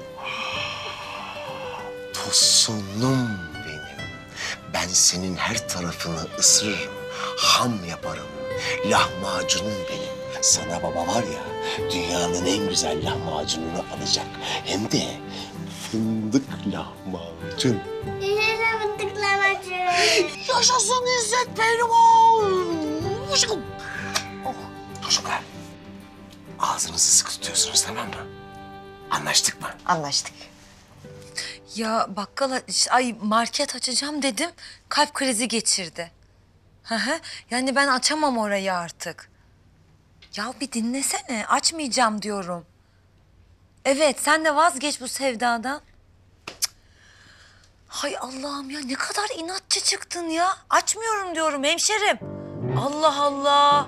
Tosunum benim. Ben senin her tarafını ısırırım. Ham yaparım. Lahmacunum benim. Sana baba var ya, dünyanın en güzel lahmacununu alacak. Hem de fındık lahmacun. Yaşasın fındık lahmacun. Yaşasın İzzet Pehlivan. Oh. Çocuklar, ağzınızı sıkı tutuyorsunuz tamam mı? Anlaştık mı? Anlaştık. Ya bakkala, market açacağım dedim. Kalp krizi geçirdi. Yani ben açamam orayı artık. Ya bir dinlesene. Açmayacağım diyorum. Evet sen de vazgeç bu sevdadan. Cık. Hay Allah'ım ya ne kadar inatçı çıktın ya. Açmıyorum diyorum hemşerim. Allah Allah.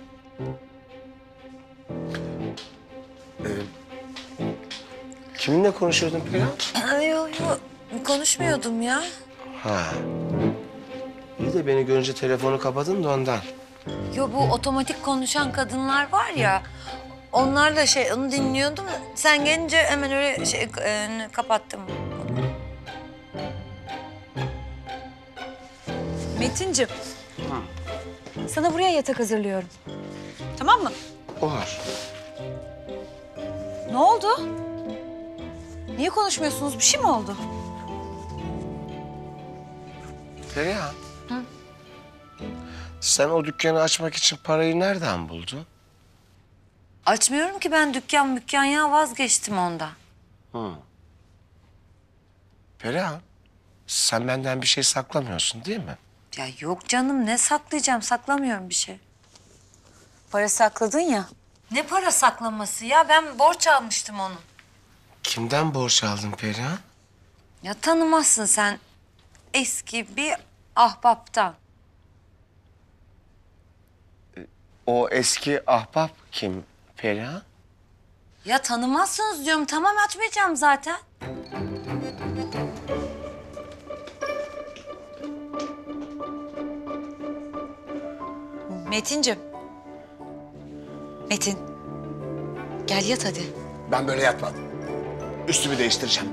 Kiminle konuşuyordun Perihan? Yok konuşmuyordum ya. Ha. İyi de beni görünce telefonu kapadın da ondan. Yo bu otomatik konuşan kadınlar var ya. Onlarla onu dinliyordum. Sen gelince hemen öyle kapattım. Metincim. Sana buraya yatak hazırlıyorum. Tamam mı? Olur. Ne oldu? Niye konuşmuyorsunuz? Bir şey mi oldu? Perihan. Sen o dükkanı açmak için parayı nereden buldun? Açmıyorum ki ben dükkan ya vazgeçtim ondan. Perihan, sen benden bir şey saklamıyorsun değil mi? Ya yok canım ne saklayacağım saklamıyorum bir şey. Para sakladın ya. Ne para saklaması ya ben borç almıştım onu. Kimden borç aldın Perihan? Ya tanımazsın sen eski bir ahbaptan. O eski ahbap kim Perihan? Ya tanımazsınız diyorum tamam açmayacağım zaten. Metincim. Metin. Gel yat hadi. Ben böyle yatmadım. Üstümü değiştireceğim.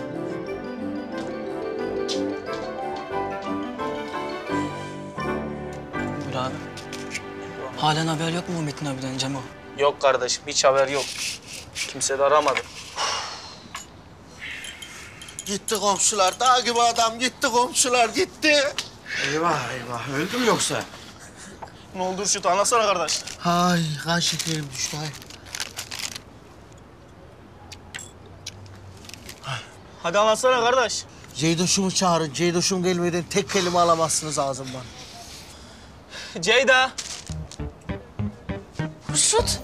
Buyur abi. Halen haber yok mu Metin abiden Cemo? Yok kardeşim hiç haber yok. Kimse de aramadı. Gitti komşular. Dağ gibi adam gitti komşular gitti. Eyvah eyvah. Öldü mü yoksa? Ne oldu Hürşit? Anlatsana kardeş. Ay kan şekerim düştü ay. Hadi anlatsana kardeş. Ceydoş'umu çağırın. Ceydoş'um gelmeden tek kelime alamazsınız ağzımdan. Ceyda. Hürşit.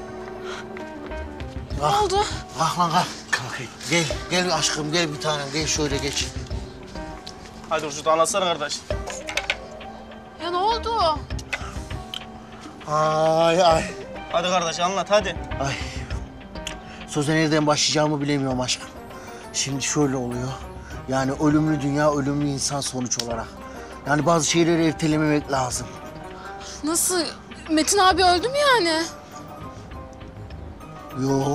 Ne oldu? Kalk lan kalk. Gel, gel aşkım gel bir tanem. Gel şöyle geç. Hadi Hürşit anlatsana kardeş. Ya ne oldu? Ay ay. Hadi kardeş anlat hadi. Ay. Söze nereden başlayacağımı bilemiyorum aşkım. Şimdi şöyle oluyor. Yani ölümlü dünya, ölümlü insan sonuç olarak. Yani bazı şeyleri ertelememek lazım. Nasıl? Metin abi öldü mü yani? Yo.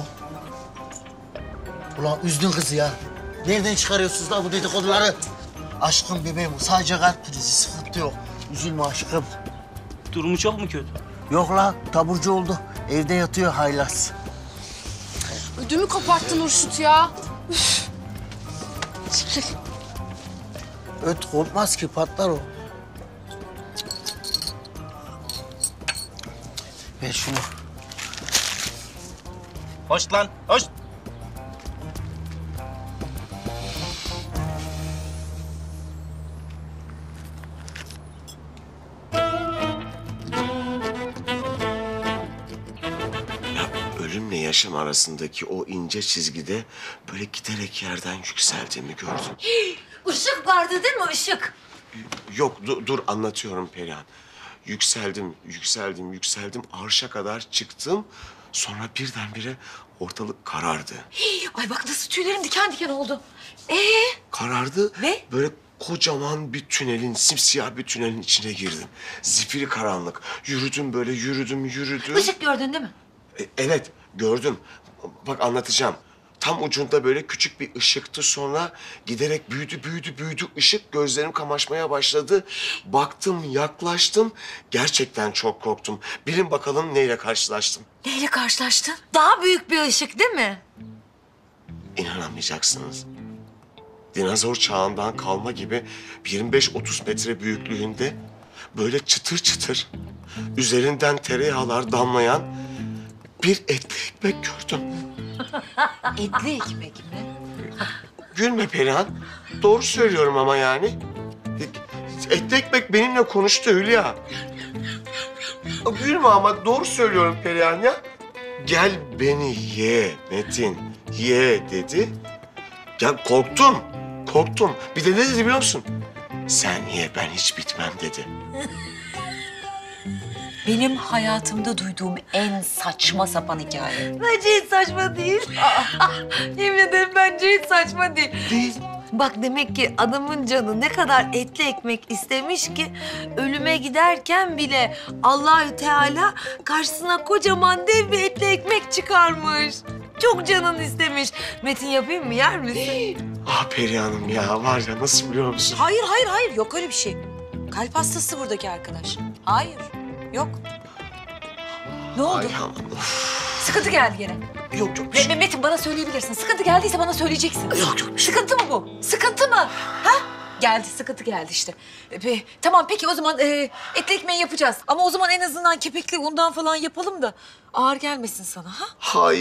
Ulan üzdün kızı ya. Nereden çıkarıyorsunuz lan bu dedikoduları? Aşkım bebeğim sadece kalp krizi, sıkıntı yok. Üzülme aşkım. Durumu çok mu kötü? Yok lan taburcu oldu. Evde yatıyor haylaz. Ödümü koparttın Hürşit ya. Üf. Çekil. Öt kopmaz ki patlar o. Ver şunu. Hoş lan hoş. Ölümle yaşam arasındaki o ince çizgide böyle giderek yerden yükseldiğimi gördüm. Işık vardı değil mi ışık? Yok dur anlatıyorum Perihan. Yükseldim. Arşa kadar çıktım. Sonra birdenbire ortalık karardı. Ay bak nasıl tüylerim diken diken oldu. Karardı Ve? böyle kocaman bir tünelin, simsiyah bir tünelin içine girdim. Zifiri karanlık. Yürüdüm. Işık gördün değil mi? Evet, gördüm. Bak anlatacağım. Tam ucunda böyle küçük bir ışıktı. Sonra giderek büyüdü ışık. Gözlerim kamaşmaya başladı. Baktım, yaklaştım. Gerçekten çok korktum. Bilin bakalım neyle karşılaştım. Neyle karşılaştın? Daha büyük bir ışık değil mi? İnanamayacaksınız. Dinozor çağından kalma gibi 25-30 metre büyüklüğünde böyle çıtır çıtır üzerinden tereyağlar damlayan bir etli ekmek gördüm. Etli ekmek mi? Gülme Perihan. Doğru söylüyorum ama yani. Etli ekmek benimle konuştu Hülya. Gülme ama doğru söylüyorum Perihan ya. Gel beni ye Metin, ye dedi. Ya korktum. Bir de ne dedi biliyor musun? Sen ye ben hiç bitmem dedi. Benim hayatımda duyduğum en saçma sapan hikaye. Bence hiç saçma değil. Yemin ederim bence hiç saçma değil. Değil. Bak demek ki adamın canı ne kadar etli ekmek istemiş ki ölüme giderken bile Allahü Teala karşısına kocaman dev bir etli ekmek çıkarmış. Çok canın istemiş. Metin yapayım mı yer misin? Ah Perihan'ım ya var ya nasıl biliyor musun? Hayır. Yok öyle bir şey. Kalp hastası buradaki arkadaş. Hayır. Yok. Ne oldu? Ay aman of. Sıkıntı geldi gene. Yok. Metin bana söyleyebilirsin. Sıkıntı geldiyse bana söyleyeceksin. Yok. Sıkıntı mı bu? Sıkıntı mı? Ha? Geldi, sıkıntı geldi işte. Tamam peki o zaman etli ekmeği yapacağız. Ama o zaman en azından kepekli undan falan yapalım da ağır gelmesin sana ha? Hay.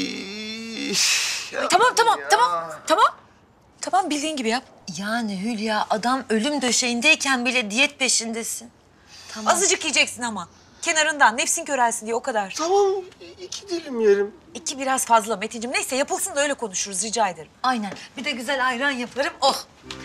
Tamam bildiğin gibi yap. Yani Hülya adam ölüm döşeğindeyken bile diyet peşindesin. Tamam. Azıcık yiyeceksin ama. Kenarından nefsin körelsin diye o kadar. Tamam 2 dilim yerim. 2 biraz fazla Metin'cim. Neyse yapılsın da öyle konuşuruz rica ederim. Aynen. Bir de güzel ayran yaparım. Oh.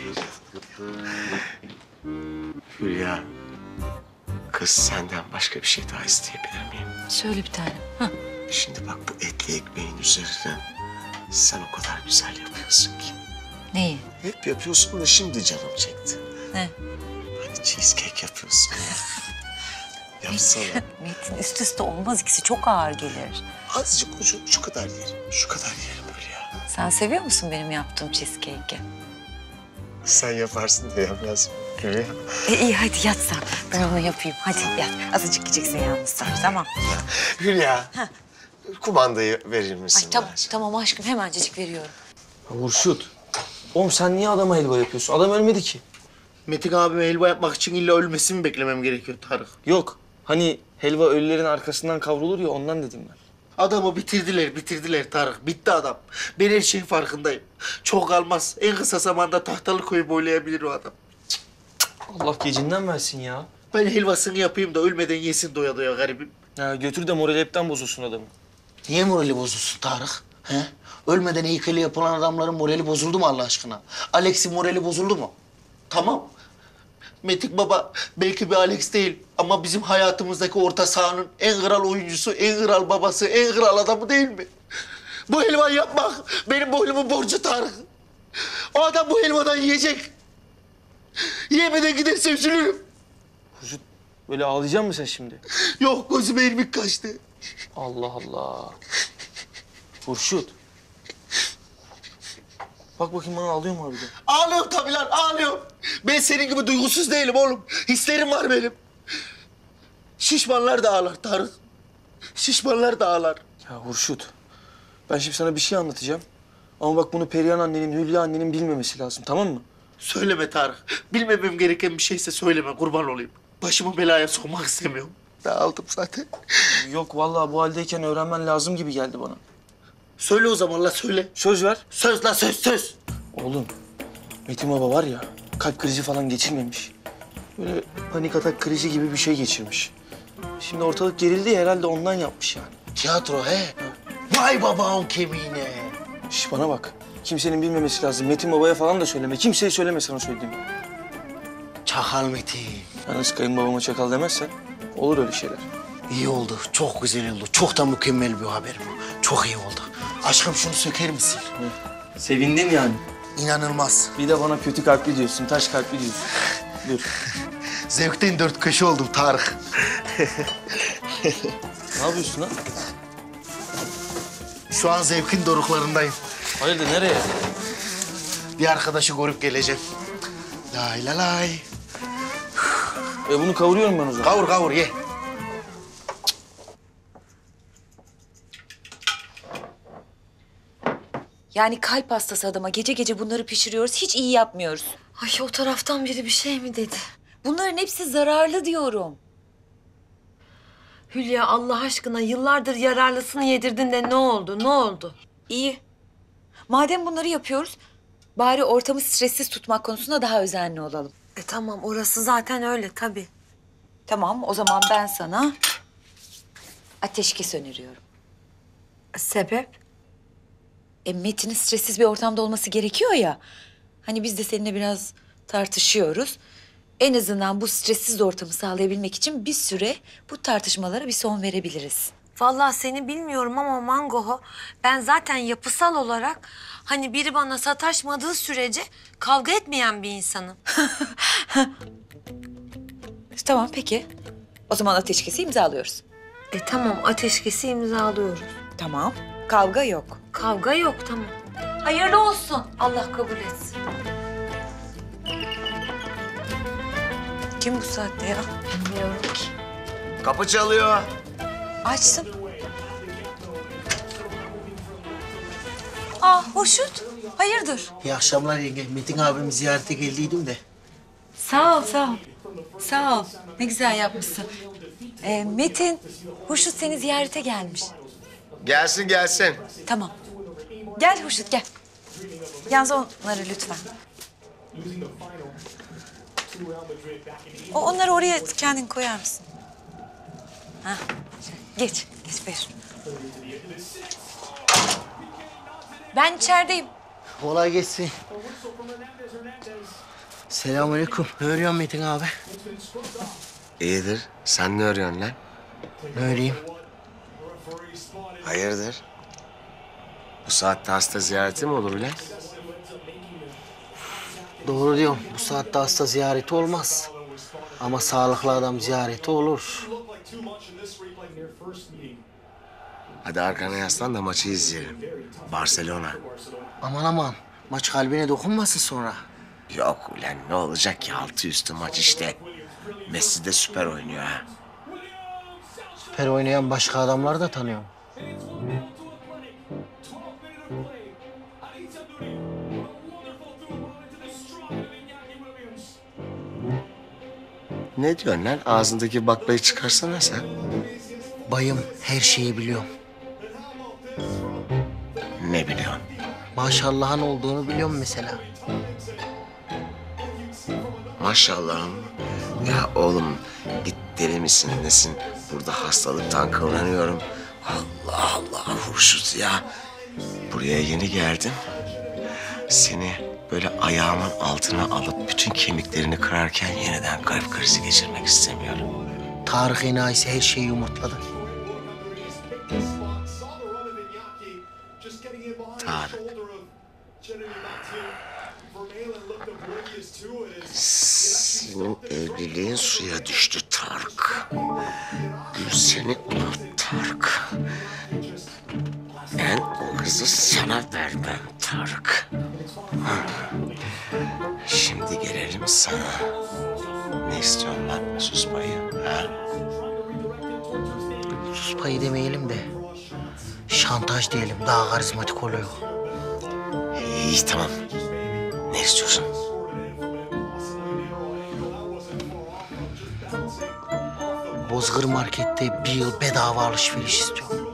Hülya, kız senden başka bir şey daha isteyebilir miyim? Söyle bir tane. Şimdi bak bu etli ekmeğin üzerine sen o kadar güzel yapıyorsun ki. Neyi? Hep yapıyorsun da şimdi canım çekti. Ne? Hani cheesecake yapıyorsun ya. Yapsana. Metin üst üste olmaz ikisi çok ağır gelir. Azıcık şu kadar yerim. Şu kadar yerim Hülya. Sen seviyor musun benim yaptığım cheesecake'i? Sen yaparsın da yapmaz Hülya. İyi hadi yat sen. Ben onu yapayım. Hadi yat. Azıcık yiyeceksin yalnız sen. Tamam. Hülya, kumandayı verir misin? Ay tamam aşkım hemencecik veriyorum. Hurşut. Oğlum sen niye adama helva yapıyorsun? Adam ölmedi ki. Metin abime helva yapmak için illa ölmesini mi beklemem gerekiyor Tarık? Yok. Hani helva ölülerin arkasından kavrulur ya ondan dedim ben. Adamı bitirdiler Tarık. Bitti adam. Ben her şeyin farkındayım. Çok kalmaz. En kısa zamanda tahtalı koyu boylayabilir o adam. Allah gecinden versin ya. Ben helvasını yapayım da ölmeden yesin doya doya garibim. Ya götür de moral hepten bozulsun adamı. Niye morali bozulsun Tarık? He? Ölmeden heykeli yapılan adamların morali bozuldu mu Allah aşkına? Alex'in morali bozuldu mu? Tamam. Metin Baba belki bir Alex değil ama bizim hayatımızdaki orta sahanın en kral oyuncusu, en kral babası, en kral adamı değil mi? Bu helvayı yapmak benim boynumun borcu Tarık. O adam bu helvadan yiyecek. Yemeden giderse üzülürüm. Hurşut böyle ağlayacak mısın sen şimdi? Yok gözüme irmik kaçtı. Allah Allah. Hurşut. Bak bakayım bana ağlıyor mu harbiden? Ağlıyorum tabii lan, ağlıyorum. Ben senin gibi duygusuz değilim oğlum. Hislerim var benim. Şişmanlar da ağlar Tarık. Şişmanlar da ağlar. Ya Hurşut. Ben şimdi sana bir şey anlatacağım. Ama bak bunu Perihan annenin, Hülya annenin bilmemesi lazım, tamam mı? Söyleme Tarık. Bilmemem gereken bir şeyse söyleme, kurban olayım. Başımı belaya sokmak istemiyorum. Dağıldım zaten. Yok vallahi bu haldeyken öğrenmen lazım gibi geldi bana. Söyle o zaman la söyle. Söz ver. Söz la söz. Oğlum Metin Baba var ya kalp krizi falan geçirmemiş. Böyle panik atak krizi gibi bir şey geçirmiş. Şimdi ortalık gerildi ya herhalde ondan yapmış yani. Tiyatro he. Vay babam kemiğine. Şş bana bak. Kimsenin bilmemesi lazım. Metin Baba'ya falan da söyleme. Kimseye söyleme sana söylediğimi. Çakal Metin. Yalnız kayınbabama çakal demezsen olur öyle şeyler. İyi oldu. Çok güzel oldu. Çok da mükemmel bir haber bu. Çok iyi oldu. Aşkım şunu söker misin? Sevindin yani. İnanılmaz. Bir de bana kötü kalpli diyorsun, taş kalpli diyorsun. Dur. Zevkten dört köşe oldum Tarık. Ne yapıyorsun lan? Şu an zevkin doruklarındayım. Hayırdır nereye? Bir arkadaşı görüp geleceğim. Lay la lay. Bunu kavuruyorum ben o zaman. Kavur ye. Yani kalp hastası adama gece gece bunları pişiriyoruz. Hiç iyi yapmıyoruz. Ay o taraftan biri bir şey mi dedi? Bunların hepsi zararlı diyorum. Hülya Allah aşkına yıllardır yararlısını yedirdin de ne oldu? Ne oldu? İyi. Madem bunları yapıyoruz, bari ortamı stressiz tutmak konusunda daha özenli olalım. Tamam orası zaten öyle tabii. Tamam, o zaman ben sana ateşkes öneriyorum. Sebep? Metin'in stressiz bir ortamda olması gerekiyor ya. Hani biz de seninle biraz tartışıyoruz. En azından bu stressiz ortamı sağlayabilmek için bir süre bu tartışmalara bir son verebiliriz. Vallahi seni bilmiyorum ama Mangoho, ben zaten yapısal olarak hani biri bana sataşmadığı sürece kavga etmeyen bir insanım. Tamam peki. O zaman ateşkesi imzalıyoruz. Tamam ateşkesi imzalıyoruz. Tamam. Kavga yok. Kavga yok tamam. Hayırlı olsun. Allah kabul etsin. Kim bu saatte ya? Bilmiyorum ki. Kapı çalıyor. Açsın. Hoşut. Hayırdır? İyi akşamlar yenge. Metin abimi ziyarete geldiydim de. Sağ ol, sağ ol. Sağ ol. Ne güzel yapmışsın. Metin, Hoşut seni ziyarete gelmiş. Gelsin. Tamam. Gel Hoşut, gel. Yalnız onları lütfen. Onları oraya kendin koyar mısın? Ha, geç buyur. Ben içerideyim. Kolay gelsin. Selamünaleyküm. Ne örüyorsun Metin abi? İyidir. Sen ne örüyorsun lan? Ne öreyim? Hayırdır? Bu saatte hasta ziyareti mi olur lan? Doğru diyorum. Bu saatte hasta ziyareti olmaz. Ama sağlıklı adam ziyareti olur. Hadi arkana yaslan da maçı izleyelim. Barcelona. Aman. Maç kalbine dokunmasın sonra. Yok ulan ne olacak ki altı üstü maç işte. Messi de süper oynuyor ha. Süper oynayan başka adamlar da tanıyorum. Ne diyorsun lan? Ağzındaki baklayı çıkarsana sen. Bayım, her şeyi biliyorum. Ne biliyorsun? Maşallahın olduğunu biliyorum mesela. Maşallah. Ya oğlum git deli misin nesin? Burada hastalıktan kıvranıyorum. Allah Allah Hurşut ya. Buraya yeni geldim. Seni böyle ayağımın altına alıp bütün kemiklerini kırarken yeniden kalp krizi geçirmek istemiyorum. Tarık enayisi her şeyi yumurtladı. Tarık. Senin evliliğin suya düştü Tarık. Gül seni unut Tarık. Ben o kızı sana vermem Tarık. Şimdi gelelim sana. Ne istiyorsun lan sus payı? Ha? Sus payı demeyelim de şantaj diyelim. Daha karizmatik oluyor. İyi tamam. Ne istiyorsun? Bozgır Market'te 1 yıl bedava alışveriş istiyorum.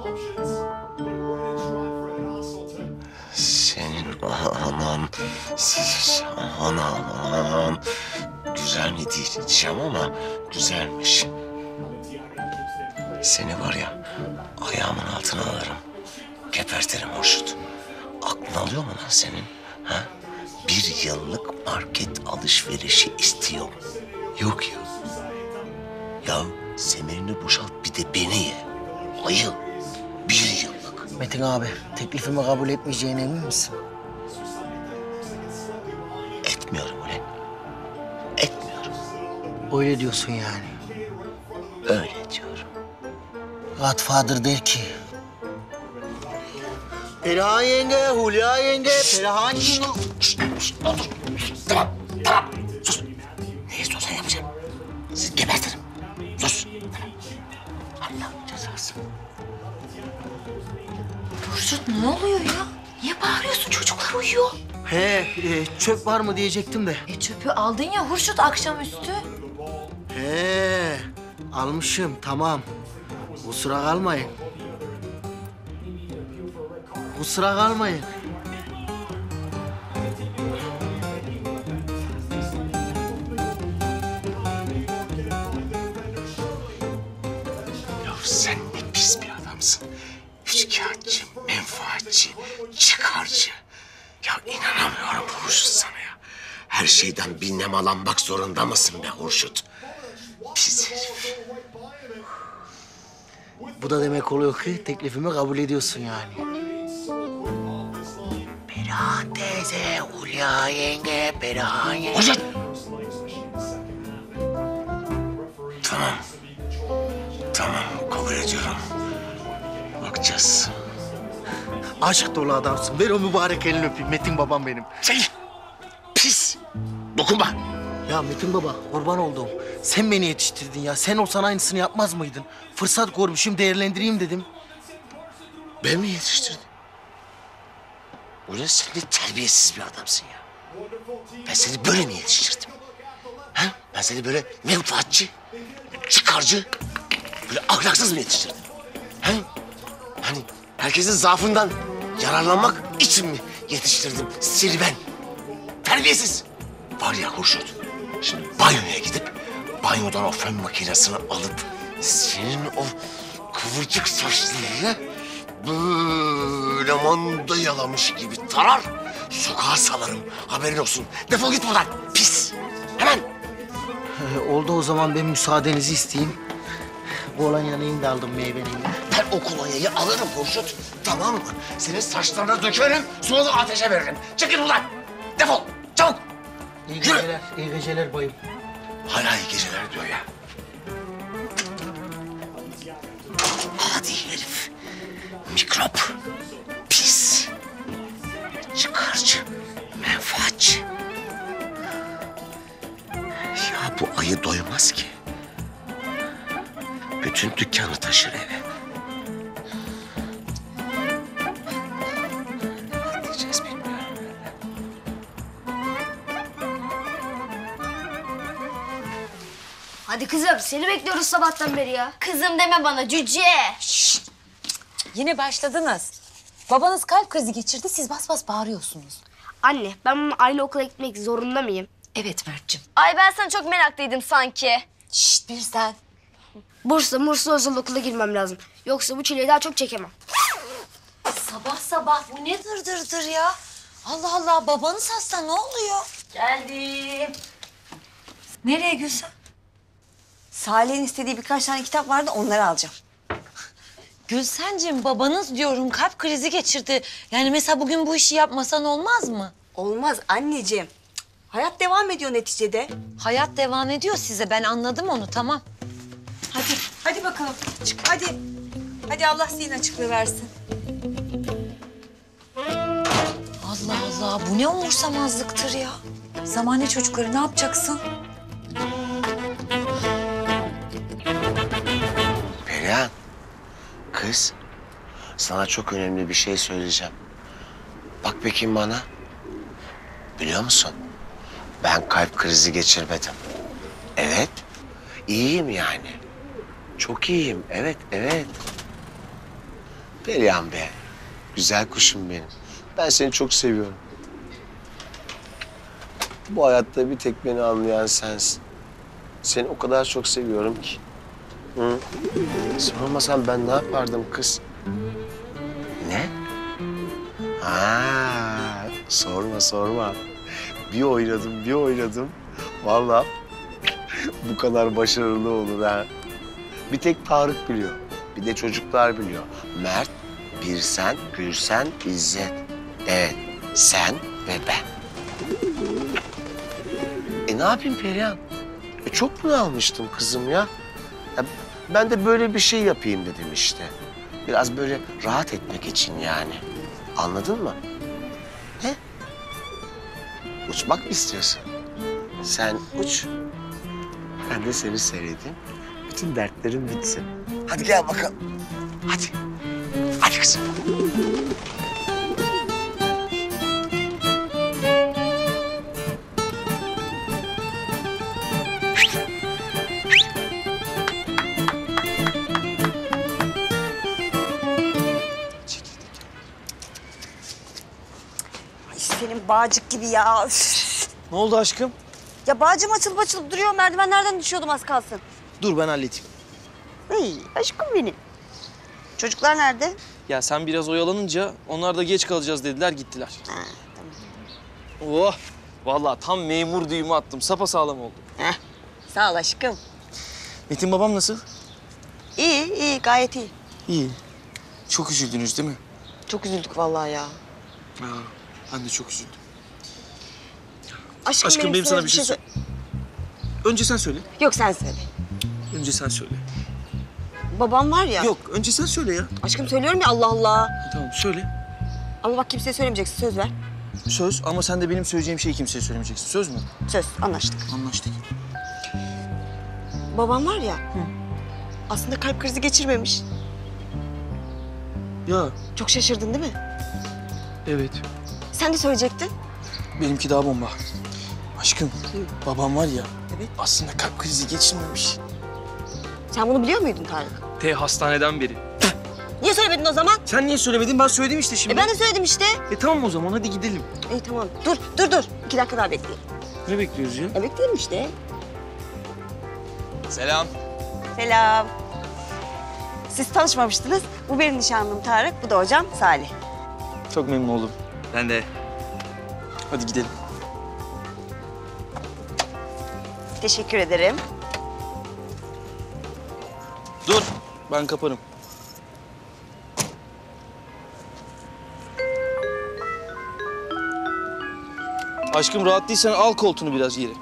Senin anan, anan. Güzel mi diyeceğim ama güzelmiş. Seni var ya ayağımın altına alırım. Gebertirim Hurşut. Aklın alıyor mu lan senin? Ha? 1 yıllık market alışverişi istiyorum. Yok ya. Ya semerini boşalt bir de beni ye. Ayı. 1 yıllık. Metin abi, teklifimi kabul etmeyeceğine emin misin? Etmiyorum ulan. Etmiyorum. Öyle diyorsun yani. Öyle diyorum. Godfather der ki... Perihan yenge, Hulya yenge, Perihan yenge... Tamam, tamam. Sus. Ne istiyorsan yapacağım. Sizi gebertirim. Sus. Allah'ın cezası. Hurşut ne oluyor ya? Niye bağırıyorsun? Çocuklar uyuyor. Çöp var mı diyecektim de. Çöpü aldın ya Hurşut akşamüstü. Almışım, tamam. Kusura kalmayın. Kusura kalmayın. Ya sen ne pis bir adamsın. Üçkağıtçı, menfaatçi, çıkarcı. Ya inanamıyorum Hurşut sana ya. Her şeyden bir nemalanmak zorunda mısın be Hurşut? Pis herif. Bu da demek oluyor ki teklifimi kabul ediyorsun yani. Perihan teyze, Hulya yenge, Perihan yenge... Hurşut! Tamam. Tamam, kabul ediyorum. Bakacağız. Aşk dolu adamsın. Ver o mübarek elini öpeyim. Metin babam benim. Çekil! Pis! Dokunma! Ya Metin baba, kurban olduğum. Sen beni yetiştirdin ya. Sen olsan aynısını yapmaz mıydın? Fırsat görmüşüm, değerlendireyim dedim. Ben mi yetiştirdim? Ulan sen ne terbiyesiz bir adamsın ya. Ben seni böyle mi yetiştirdim? Ha? Ben seni böyle menfaatçi, çıkarcı, böyle ahlaksız mı yetiştirdim? Ha? Hani herkesin zaafından yararlanmak için mi yetiştirdim seni ben? Terbiyesiz. Var ya Hurşut, şimdi banyoya gidip banyodan o fön makinesini alıp senin o kıvırcık saçlarını böyle manda yalamış gibi tarar, sokağa salarım. Haberin olsun. Defol git buradan. Pis. Hemen. Oldu o zaman ben müsaadenizi isteyeyim. Kolonyanı da aldım meyveneyi. Ben o kolonyayı alırım Hurşut. Tamam mı? Senin saçlarına dökerim, sonra da ateşe veririm. Çekil buradan. Defol. Çabuk. İyi geceler, iyi geceler bayım. Hala iyi geceler diyor ya. Hadi herif. Mikrop. Pis. Çıkarcı. Menfaatçi. Ya bu ayı doymaz ki. Bütün dükkanı taşır eve. Ne diyeceğiz bilmiyorum. Hadi kızım seni bekliyoruz sabahtan beri ya. Kızım deme bana cüce. Yine başladınız. Babanız kalp krizi geçirdi, siz bas bas bağırıyorsunuz. Anne ben bununla aynı okula gitmek zorunda mıyım? Evet Mert'ciğim. Ay ben sana çok meraklıydım sanki. Şşt bir sen. Burslu özel okula girmem lazım. Yoksa bu çileyi daha çok çekemem. Sabah sabah bu ne dırdırdır ya? Allah Allah, babanız hasta, ne oluyor? Geldim. Nereye Gülsen? Salih'in istediği birkaç tane kitap vardı, onları alacağım. Gülsencim, babanız diyorum kalp krizi geçirdi. Yani mesela bugün bu işi yapmasan olmaz mı? Olmaz anneciğim. Hayat devam ediyor neticede. Hayat devam ediyor size, ben anladım onu, tamam. Hadi bakalım. Çık hadi. Hadi Allah senin açıklığı versin. Allah Allah, bu ne umursamazlıktır ya. Zamane çocukları, ne yapacaksın? Perihan, kız, sana çok önemli bir şey söyleyeceğim. Bak bakayım bana. Biliyor musun? Ben kalp krizi geçirmedim. Evet, iyiyim yani. Çok iyiyim, evet, evet. Perihan be, güzel kuşum benim. Ben seni çok seviyorum. Bu hayatta bir tek beni anlayan sensin. Seni o kadar çok seviyorum ki. Hı? Sen olmasan ben ne yapardım kız? Ne? Ha, sorma. Bir oynadım. Vallahi bu kadar başarılı olur ha. Bir tek Tarık biliyor. Bir de çocuklar biliyor. Mert, Birsen, Gülsen, İzzet. Evet, sen ve ben. Ne yapayım Perihan? Çok bunalmıştım kızım ya. Ben de böyle bir şey yapayım dedim işte. Biraz böyle rahat etmek için yani. Anladın mı? He? Uçmak mı istiyorsun? Sen uç. Ben de seni seyredeyim. Bütün dertlerin bitsin. Hadi gel bakalım. Hadi. Hadi kızım. Ay senin bağcık gibi ya. Üf. Ne oldu aşkım? Ya bağcığım açılıp duruyor. Merdivenlerden düşüyordum az kalsın. Dur ben halledeyim. Ay aşkım benim. Çocuklar nerede? Ya sen biraz oyalanınca onlar da geç kalacağız dediler, gittiler. Ha, tamam. Oh! Vallahi tam memur düğümü attım. Sapasağlam oldu. Heh, sağ ol aşkım. Metin babam nasıl? İyi, gayet iyi. İyi. Çok üzüldünüz değil mi? Çok üzüldük vallahi ya. Aa, ben de çok üzüldüm. Aşkım benim sana bir şey söyle. Önce sen söyle. Yok sen söyle. Önce sen söyle. Babam var ya. Yok, önce sen söyle ya. Aşkım söylüyorum ya Allah Allah. Tamam, söyle. Ama bak kimseye söylemeyeceksin, söz ver. Söz ama sen de benim söyleyeceğim şeyi kimseye söylemeyeceksin. Söz mü? Söz, anlaştık. Anlaştık. Babam var ya, aslında kalp krizi geçirmemiş. Ya. Çok şaşırdın değil mi? Evet. Sen de söyleyecektin. Benimki daha bomba. Aşkım, babam var ya, evet, aslında kalp krizi geçirmemiş. Sen bunu biliyor muydun Tarık? Hastaneden beri. Niye söylemedin o zaman? Sen niye söylemedin? Ben söyledim işte şimdi. Ben de söyledim işte. Tamam o zaman, hadi gidelim. İyi tamam. Dur. 2 dakika daha bekleyin. Ne bekliyoruz ya? Bekleyelim işte. Selam. Selam. Siz tanışmamıştınız. Bu benim nişanlım Tarık, bu da hocam Salih. Çok memnun oldum. Ben de. Hadi gidelim. Teşekkür ederim. Dur, ben kaparım. Aşkım rahat değilsen al koltuğunu biraz geri.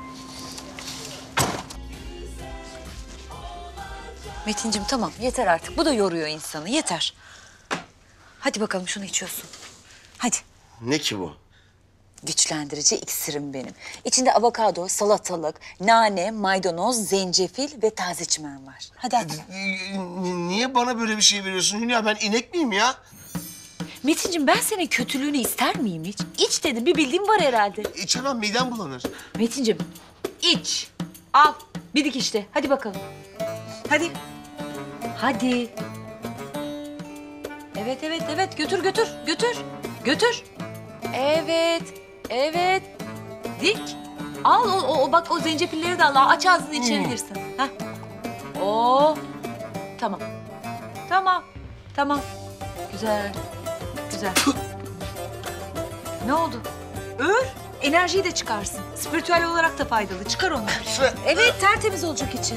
Metincim tamam, yeter artık. Bu da yoruyor insanı, yeter. Hadi bakalım şunu içiyorsun. Hadi. Ne ki bu? Güçlendirici iksirim benim. İçinde avokado, salatalık, nane, maydanoz, zencefil ve taze çimen var. Hadi hadi. Niye bana böyle bir şey veriyorsun Hülya? Ben inek miyim ya? Metincim ben senin kötülüğünü ister miyim hiç? İç dedim, bir bildiğin var herhalde. İçemem, midem bulanır. Metincim iç. Al. Bir dikişte. Hadi bakalım. Hadi. Hadi. Evet, evet, evet. Götür, götür, götür. Götür. Evet, evet. Dik. Al bak o zencefilleri de al. Aç ağzını içebilirsin. Heh. Oo. Tamam. Tamam. Tamam. Güzel. Güzel. Ne oldu? Ör. Enerjiyi de çıkarsın. Spiritüel olarak da faydalı. Çıkar onu. Evet, tertemiz olacak için.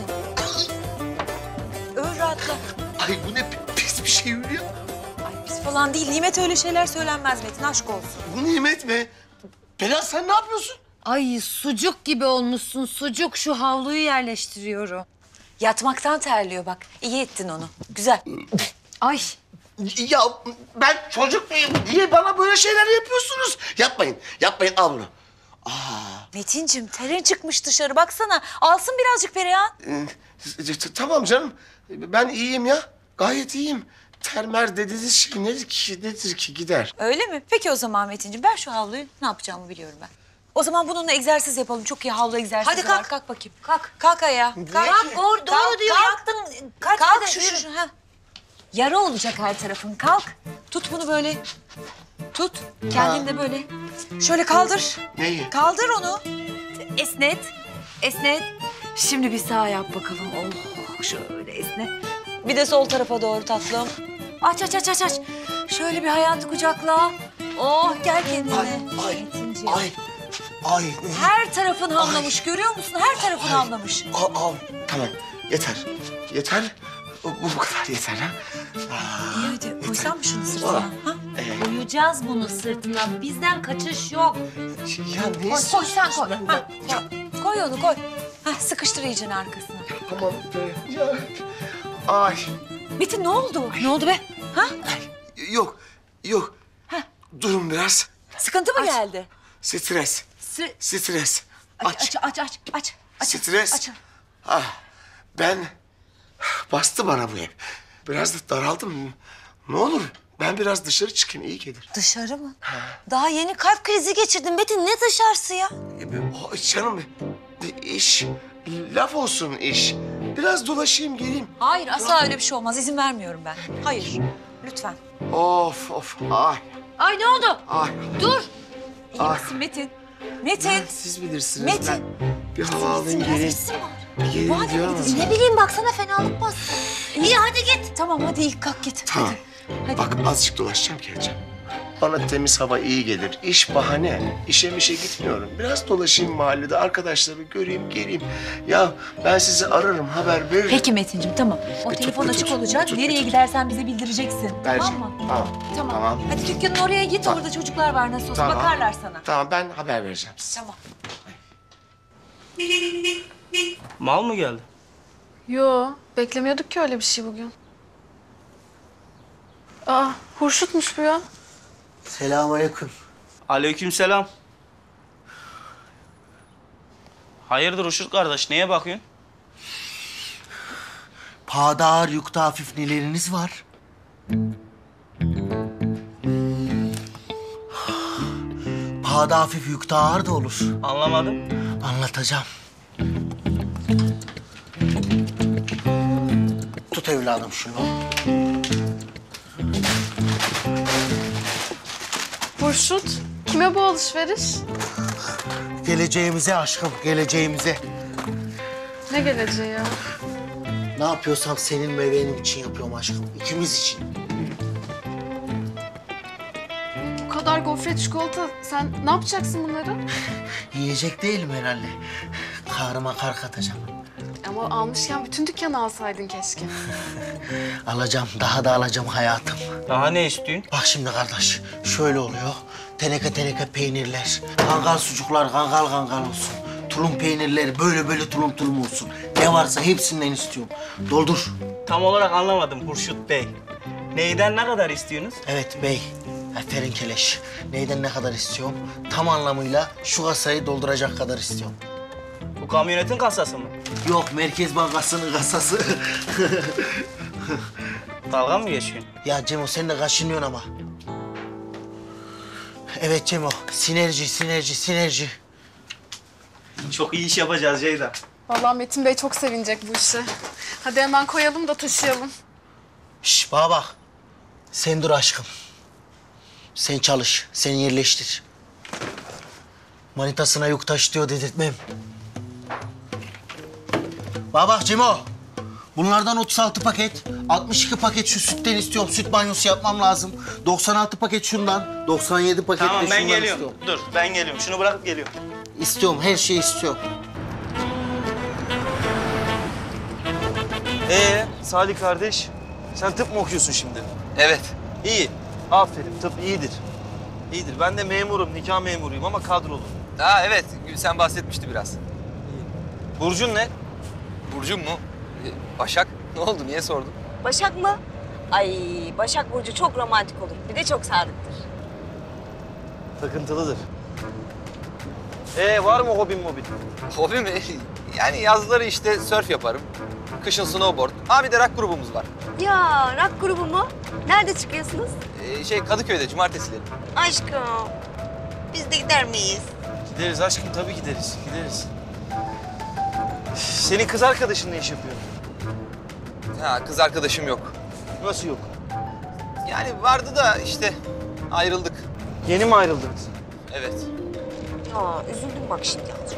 Ör rahatla. Ay bu ne pis bir şey Hülya. Ay pis falan değil. Nimet öyle şeyler söylenmez Metin. Aşk olsun. Bu nimet mi? Pelin sen ne yapıyorsun? Ay sucuk gibi olmuşsun sucuk. Şu havluyu yerleştiriyorum. Yatmaktan terliyor bak. İyi ettin onu. Güzel. Ay. Ya ben çocuk muyum? Niye bana böyle şeyler yapıyorsunuz? Yapmayın, yapmayın. Al bunu. Metincim terin çıkmış dışarı. Baksana. Alsın birazcık Perihan. Tamam canım. Ben iyiyim ya. Gayet iyiyim. Termer dediğiniz şey nedir ki gider. Öyle mi? Peki o zaman Metincim. Ver şu havluyu. Ne yapacağımı biliyorum ben. O zaman bununla egzersiz yapalım. Çok iyi havlu egzersizi Hadi kalk. var. Kalk bakayım. Kalk. Kalk ayağa. Kalk. Kalk, doğru diyor. Yaktın. Kalk şu. Ha. Yara olacak her tarafın. Kalk. Tut bunu böyle. Tut. Kendini de böyle. Şöyle kaldır. Neyi? Kaldır onu. Esnet. Esnet. Şimdi bir sağ yap bakalım. Oh, şöyle esnet. Bir de sol tarafa doğru tatlım. Aç. Şöyle bir hayatı kucakla. Oh, gel kendine. Ay. Her tarafın hamlamış. Görüyor musun? Her tarafın hamlamış. Al. Tamam. Yeter. Bu kadar yeter ha. İyi hadi. Koysan mı şunu sırtına? Ha? Koyacağız bunu sırtına. Bizden kaçış yok. Ya ne Koy sen koy. Ha, koy onu koy. Ha, sıkıştır iyice arkasına. Tamam. Ya. Ay. Metin ne oldu? Ne oldu be? Ha? Yok. Durun biraz. Sıkıntı mı geldi? Stres. Stres. Aç. Stres. Aç. Ben bastı bana bu ev. Biraz da daraldım. Ne olur ben biraz dışarı çıkayım iyi gelir. Dışarı mı? Daha yeni kalp krizi geçirdin Metin. Ne dışarısı ya? Canım iş, laf olsun iş. Biraz dolaşayım geleyim. Hayır asla öyle bir şey olmaz. İzin vermiyorum ben. Hayır. Lütfen. Of. Ay. Ay ne oldu? Ay. Dur. İyi Ay. misin Metin? Metin. Siz bilirsiniz. Metin. Ben bir hava alayım geleyim. Geleyim diyorum ama. Ne bileyim baksana fenalık bastı. İyi hadi git. Tamam hadi ilk kalk git. Tamam. Hadi. Bak azıcık dolaşacağım geleceğim. Bana temiz hava iyi gelir. İş bahane. İşe gitmiyorum. Biraz dolaşayım mahallede. Arkadaşları göreyim, geleyim. Ya ben sizi ararım, haber veririm. Peki Metin'cim tamam. O Götür, telefon götür, açık olacak. götür, Nereye götür. gidersen bize bildireceksin. Vereceğim. Tamam mı? Tamam. Tamam. Hadi dükkanın oraya git. Tamam. Orada çocuklar var nasıl olsa. Tamam. Bakarlar sana. Tamam ben haber vereceğim size. Tamam. Mal mı geldi? Yo, beklemiyorduk ki öyle bir şey bugün. Aa, Hurşut'muş bu ya. Selamünaleyküm. Aleykümselam. Hayırdır Uşur kardeş, neye bakıyorsun? Pahada ağır, yükte hafif neleriniz var? Pahada hafif, yükte ağır da olur. Anlamadım. Anlatacağım. Tut evladım şunu. Hurşut, kime bu alışveriş? Geleceğimize aşkım, geleceğimize. Ne geleceği ya? Ne yapıyorsam senin ve benim için yapıyorum aşkım. İkimiz için. Bu kadar gofret, çikolata. Sen ne yapacaksın bunları? Yiyecek değilim herhalde. Karnıma kar katacağım. Ama almışken bütün dükkanı alsaydın keşke. Alacağım, daha da alacağım hayatım. Daha ne istiyorsun? Bak şimdi kardeş, şöyle oluyor. Teneke peynirler, kangal sucuklar kangal olsun. Tulum peynirleri böyle tulum olsun. Ne varsa hepsinden istiyorum. Doldur. Tam olarak anlamadım Hurşut Bey. Neyden ne kadar istiyorsunuz? Evet bey, aferin keleş. Neyden ne kadar istiyorum? Tam anlamıyla şu kasayı dolduracak kadar istiyorum. Bu kamyonetin kasası mı? Yok, Merkez Bankası'nın kasası. Dalga mı geçiyorsun? Ya Cemo sen de kaşınıyorsun ama. Evet Cemo, sinerji. Çok iyi iş yapacağız Ceyda. Vallahi Metin Bey çok sevinecek bu işe. Hadi hemen koyalım da taşıyalım. Şş bana bak. Sen dur aşkım. Sen çalış, sen yerleştir. Manitasına yük taşı diyor dedirtmem. Bana bak Cemo. Bunlardan 36 paket, 62 paket şu sütten istiyorum. Süt banyosu yapmam lazım. 96 paket şundan, 97 paket Tamam de ben şundan geliyorum. istiyorum. Dur ben geliyorum. Şunu bırakıp geliyorum. İstiyorum, her şeyi istiyorum. Salih kardeş, sen tıp mı okuyorsun şimdi? Evet. İyi. Aferin, tıp iyidir. İyidir. Ben de memurum, nikah memuruyum ama kadrolu. Ha evet, Gülsen bahsetmişti biraz. Burcun ne? Burcum mu? Başak. Ne oldu, niye sordun? Başak mı? Ay Başak Burcu çok romantik olur. Bir de çok sadıktır. Takıntılıdır. Var mı hobin mobin? Hobi mi? Yani yazları işte sörf yaparım. Kışın snowboard. Ha bir de rock grubumuz var. Ya rock grubu mu? Nerede çıkıyorsunuz? Kadıköy'de, cumartesileri. Aşkım. Biz de gider miyiz? Gideriz aşkım, tabii gideriz. Gideriz. Senin kız arkadaşın ne iş yapıyor? Ha, kız arkadaşım yok. Nasıl yok? Yani vardı da işte ayrıldık. Yeni mi ayrıldınız? Evet. Ya üzüldüm bak şimdi azıcık.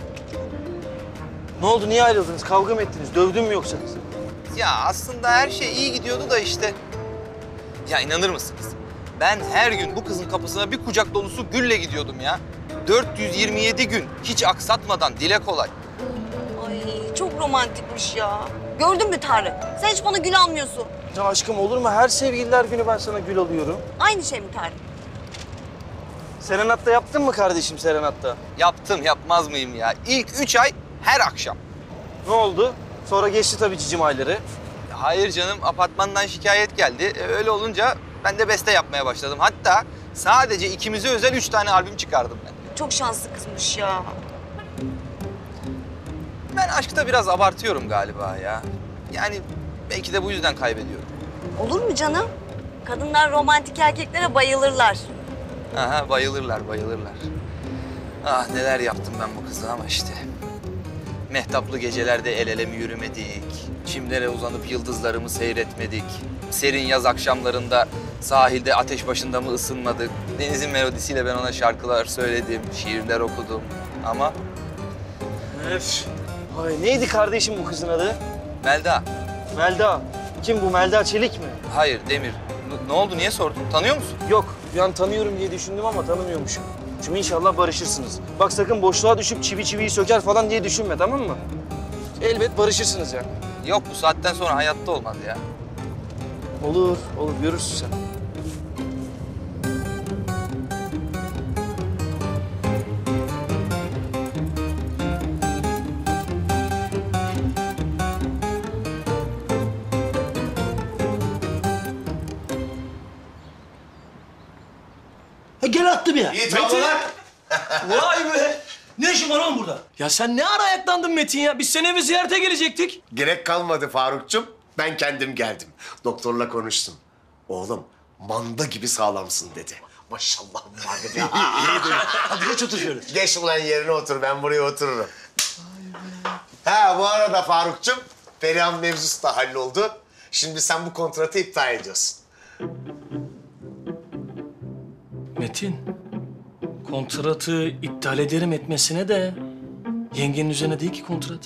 Ne oldu, niye ayrıldınız? Kavga mı ettiniz? Dövdün mü yoksa kızı? Ya aslında her şey iyi gidiyordu da işte. Ya inanır mısınız? Ben her gün bu kızın kapısına bir kucak dolusu gülle gidiyordum ya. 427 gün hiç aksatmadan, dile kolay. Ay çok romantikmiş ya. Gördün mü Tarık? Sen hiç bana gül almıyorsun. Ya aşkım olur mu? Her sevgililer günü ben sana gül alıyorum. Aynı şey mi Tarık? Serenatta yaptın mı kardeşim serenatta? Yaptım, yapmaz mıyım ya? İlk 3 ay her akşam. Ne oldu? Sonra geçti tabii cicim ayları. Hayır canım, apartmandan şikayet geldi. Öyle olunca ben de beste yapmaya başladım. Hatta sadece ikimize özel 3 tane albüm çıkardım ben. Çok şanslı kızmış ya. Ben aşkta biraz abartıyorum galiba ya. Yani belki de bu yüzden kaybediyorum. Olur mu canım? Kadınlar romantik erkeklere bayılırlar. Aha, bayılırlar, bayılırlar. Ah neler yaptım ben bu kıza ama işte. Mehtaplı gecelerde el ele mi yürümedik? Çimlere uzanıp yıldızlarımı seyretmedik? Serin yaz akşamlarında sahilde ateş başında mı ısınmadık? Denizin melodisiyle ben ona şarkılar söyledim, şiirler okudum. Ama... Öf. Ay, neydi kardeşim bu kızın adı? Melda. Melda. Kim bu? Melda Çelik mi? Hayır, Demir. Ne oldu, niye sordun? Tanıyor musun? Yok, bir an tanıyorum diye düşündüm ama tanımıyormuşum. Şimdi inşallah barışırsınız. Bak sakın boşluğa düşüp çivi çiviyi söker falan diye düşünme, tamam mı? Elbet barışırsınız ya. Yok, bu saatten sonra hayatta olmaz ya. Olur, olur. Görürsün sen. Gel attı bir ya. İyi tamamlar. Vay be! Ne işin var oğlum burada? Ya sen ne ara ayaklandın Metin ya? Biz seni eve ziyarete gelecektik. Gerek kalmadı Farukçum. Ben kendim geldim. Doktorla konuştum. Oğlum manda gibi sağlamsın dedi. Maşallah var dedi. İyi. Hadi geç otur şöyle. Geç ulan yerine otur. Ben buraya otururum. Ha bu arada Farukçum, Perihan mevzusu da halloldu. Şimdi sen bu kontratı iptal ediyorsun. Metin, kontratı iptal ederim etmesine de yengenin üzerine değil ki kontrat.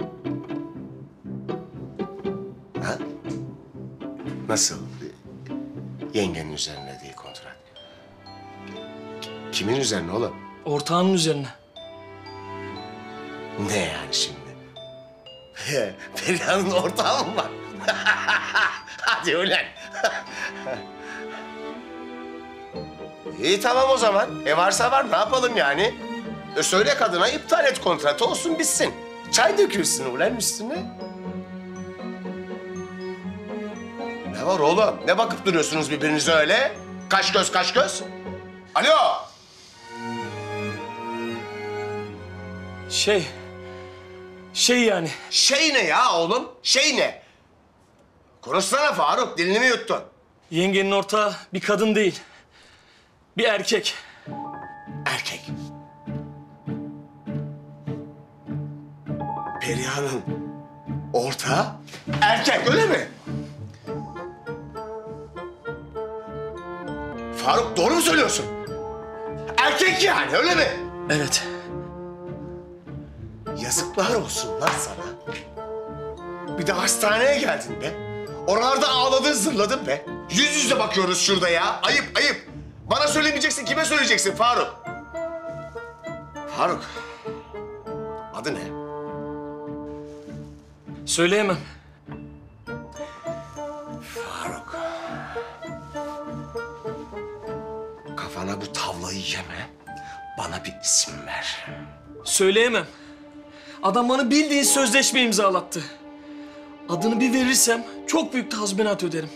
Ha? Nasıl? Yengenin üzerine değil kontrat. Kimin üzerine oğlum? Ortağının üzerine. Ne yani şimdi? Perihan'ın ortağı mı var? Hadi ulan. İyi tamam o zaman. Varsa var, ne yapalım yani? Söyle kadına iptal et kontratı, olsun bitsin. Çay dökülsün ulan üstüne. Ne var oğlum? Ne bakıp duruyorsunuz birbirinize öyle? Kaş göz, kaş göz. Alo! Şey yani. Şey ne ya oğlum? Şey ne? Konuşsana Faruk, dilini mi yuttun? Yengenin ortağı bir kadın değil. Bir erkek. Erkek. Perihan'ın ortağı erkek öyle mi? Faruk doğru mu söylüyorsun? Erkek yani öyle mi? Evet. Yazıklar olsun lan sana. Bir de hastaneye geldin be. Oralarda ağladın zırladın be. Yüz yüze bakıyoruz şurada ya. Ayıp ayıp. Bana söylemeyeceksin, kime söyleyeceksin Faruk? Faruk. Adı ne? Söyleyemem. Faruk. Kafana bu tavlayı yeme. Bana bir isim ver. Söyleyemem. Adam bana bildiğin sözleşme imzalattı. Adını bir verirsem çok büyük tazminat öderim.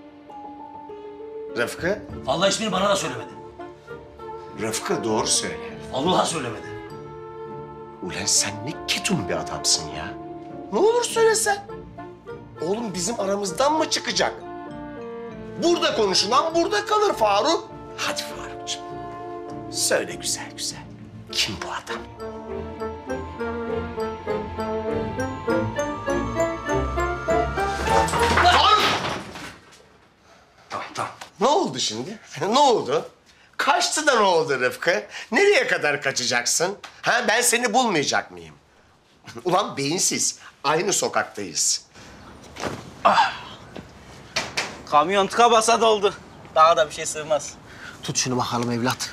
Rıfkı? Vallahi ismini bana da söylemedi. Rıfkı doğru söyle. Vallahi söylemedi. Ulan sen ne ketum bir adamsın ya. Ne olur söylesen. Oğlum bizim aramızdan mı çıkacak? Burada konuşulan burada kalır Faruk. Hadi Farukcuğum. Söyle güzel güzel. Kim bu adam? Faruk! Tamam. Ne oldu şimdi? Ne oldu? Kaçtı da ne oldu Rıfkı? Nereye kadar kaçacaksın? Ha, ben seni bulmayacak mıyım? Ulan beyinsiz. Aynı sokaktayız. Kamyon tıka basa doldu. Daha da bir şey sığmaz. Tut şunu bakalım evlat.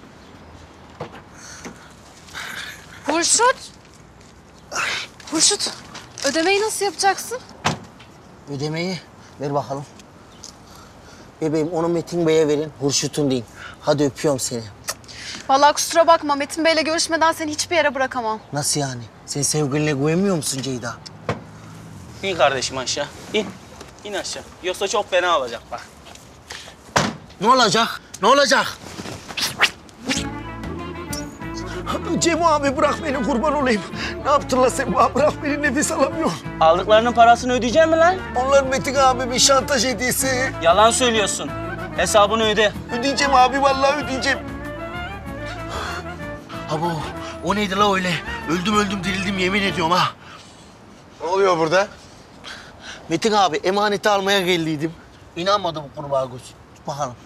Hurşut. Hurşut, ödemeyi nasıl yapacaksın? Ödemeyi ver bakalım. Bebeğim onu Metin Bey'e verin. Hurşut'un deyin. Hadi öpüyorum seni. Vallahi kusura bakma, Metin Bey'le görüşmeden seni hiçbir yere bırakamam. Nasıl yani? Sen sevgiline güvenmiyor musun Ceyda? İn kardeşim aşağı. İn. İn aşağı. Yoksa çok fena olacak bak. Ne olacak? Ne olacak? Cemo abi bırak beni kurban olayım. Ne yaptın la sen? Bırak beni nefes alamıyorum. Aldıklarının parasını ödeyecek mi lan? Onlar Metin abi bir şantaj hediyesi. Yalan söylüyorsun. Hesabını öde. Ödeyeceğim abi vallahi ödeyeceğim. Abo o neydi la öyle? Öldüm dirildim yemin ediyorum ha. Ne oluyor burada? Metin abi emaneti almaya geldiydim. İnanmadı bu kurbağa göz. Bakalım.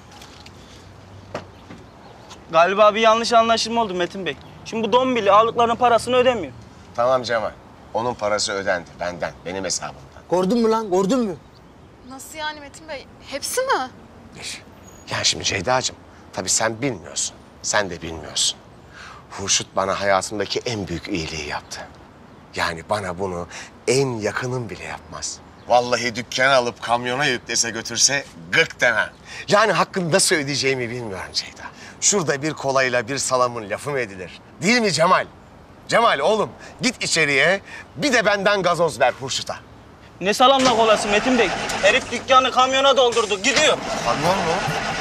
Galiba bir yanlış anlaşılma oldu Metin Bey. Şimdi bu dombili aldıklarının parasını ödemiyor. Tamam Cemal. Onun parası ödendi benden, benim hesabımdan. Gördün mü lan? Gördün mü? Nasıl yani Metin Bey? Hepsi mi? Ya şimdi Ceyda'cığım, tabii sen bilmiyorsun. Sen de bilmiyorsun. Hurşut bana hayatımdaki en büyük iyiliği yaptı. Yani bana bunu en yakınım bile yapmaz. Vallahi dükkanı alıp kamyona yüklese götürse gık demem. Yani hakkını nasıl ödeyeceğimi bilmiyorum Ceyda. Şurada bir kolayla bir salamın lafı mı edilir? Değil mi Cemal? Cemal oğlum git içeriye bir de benden gazoz ver Hurşut'a. Ne salamla kolası Metin Bey? Herif dükkanı kamyona doldurdu. Gidiyor. Kamyon mu?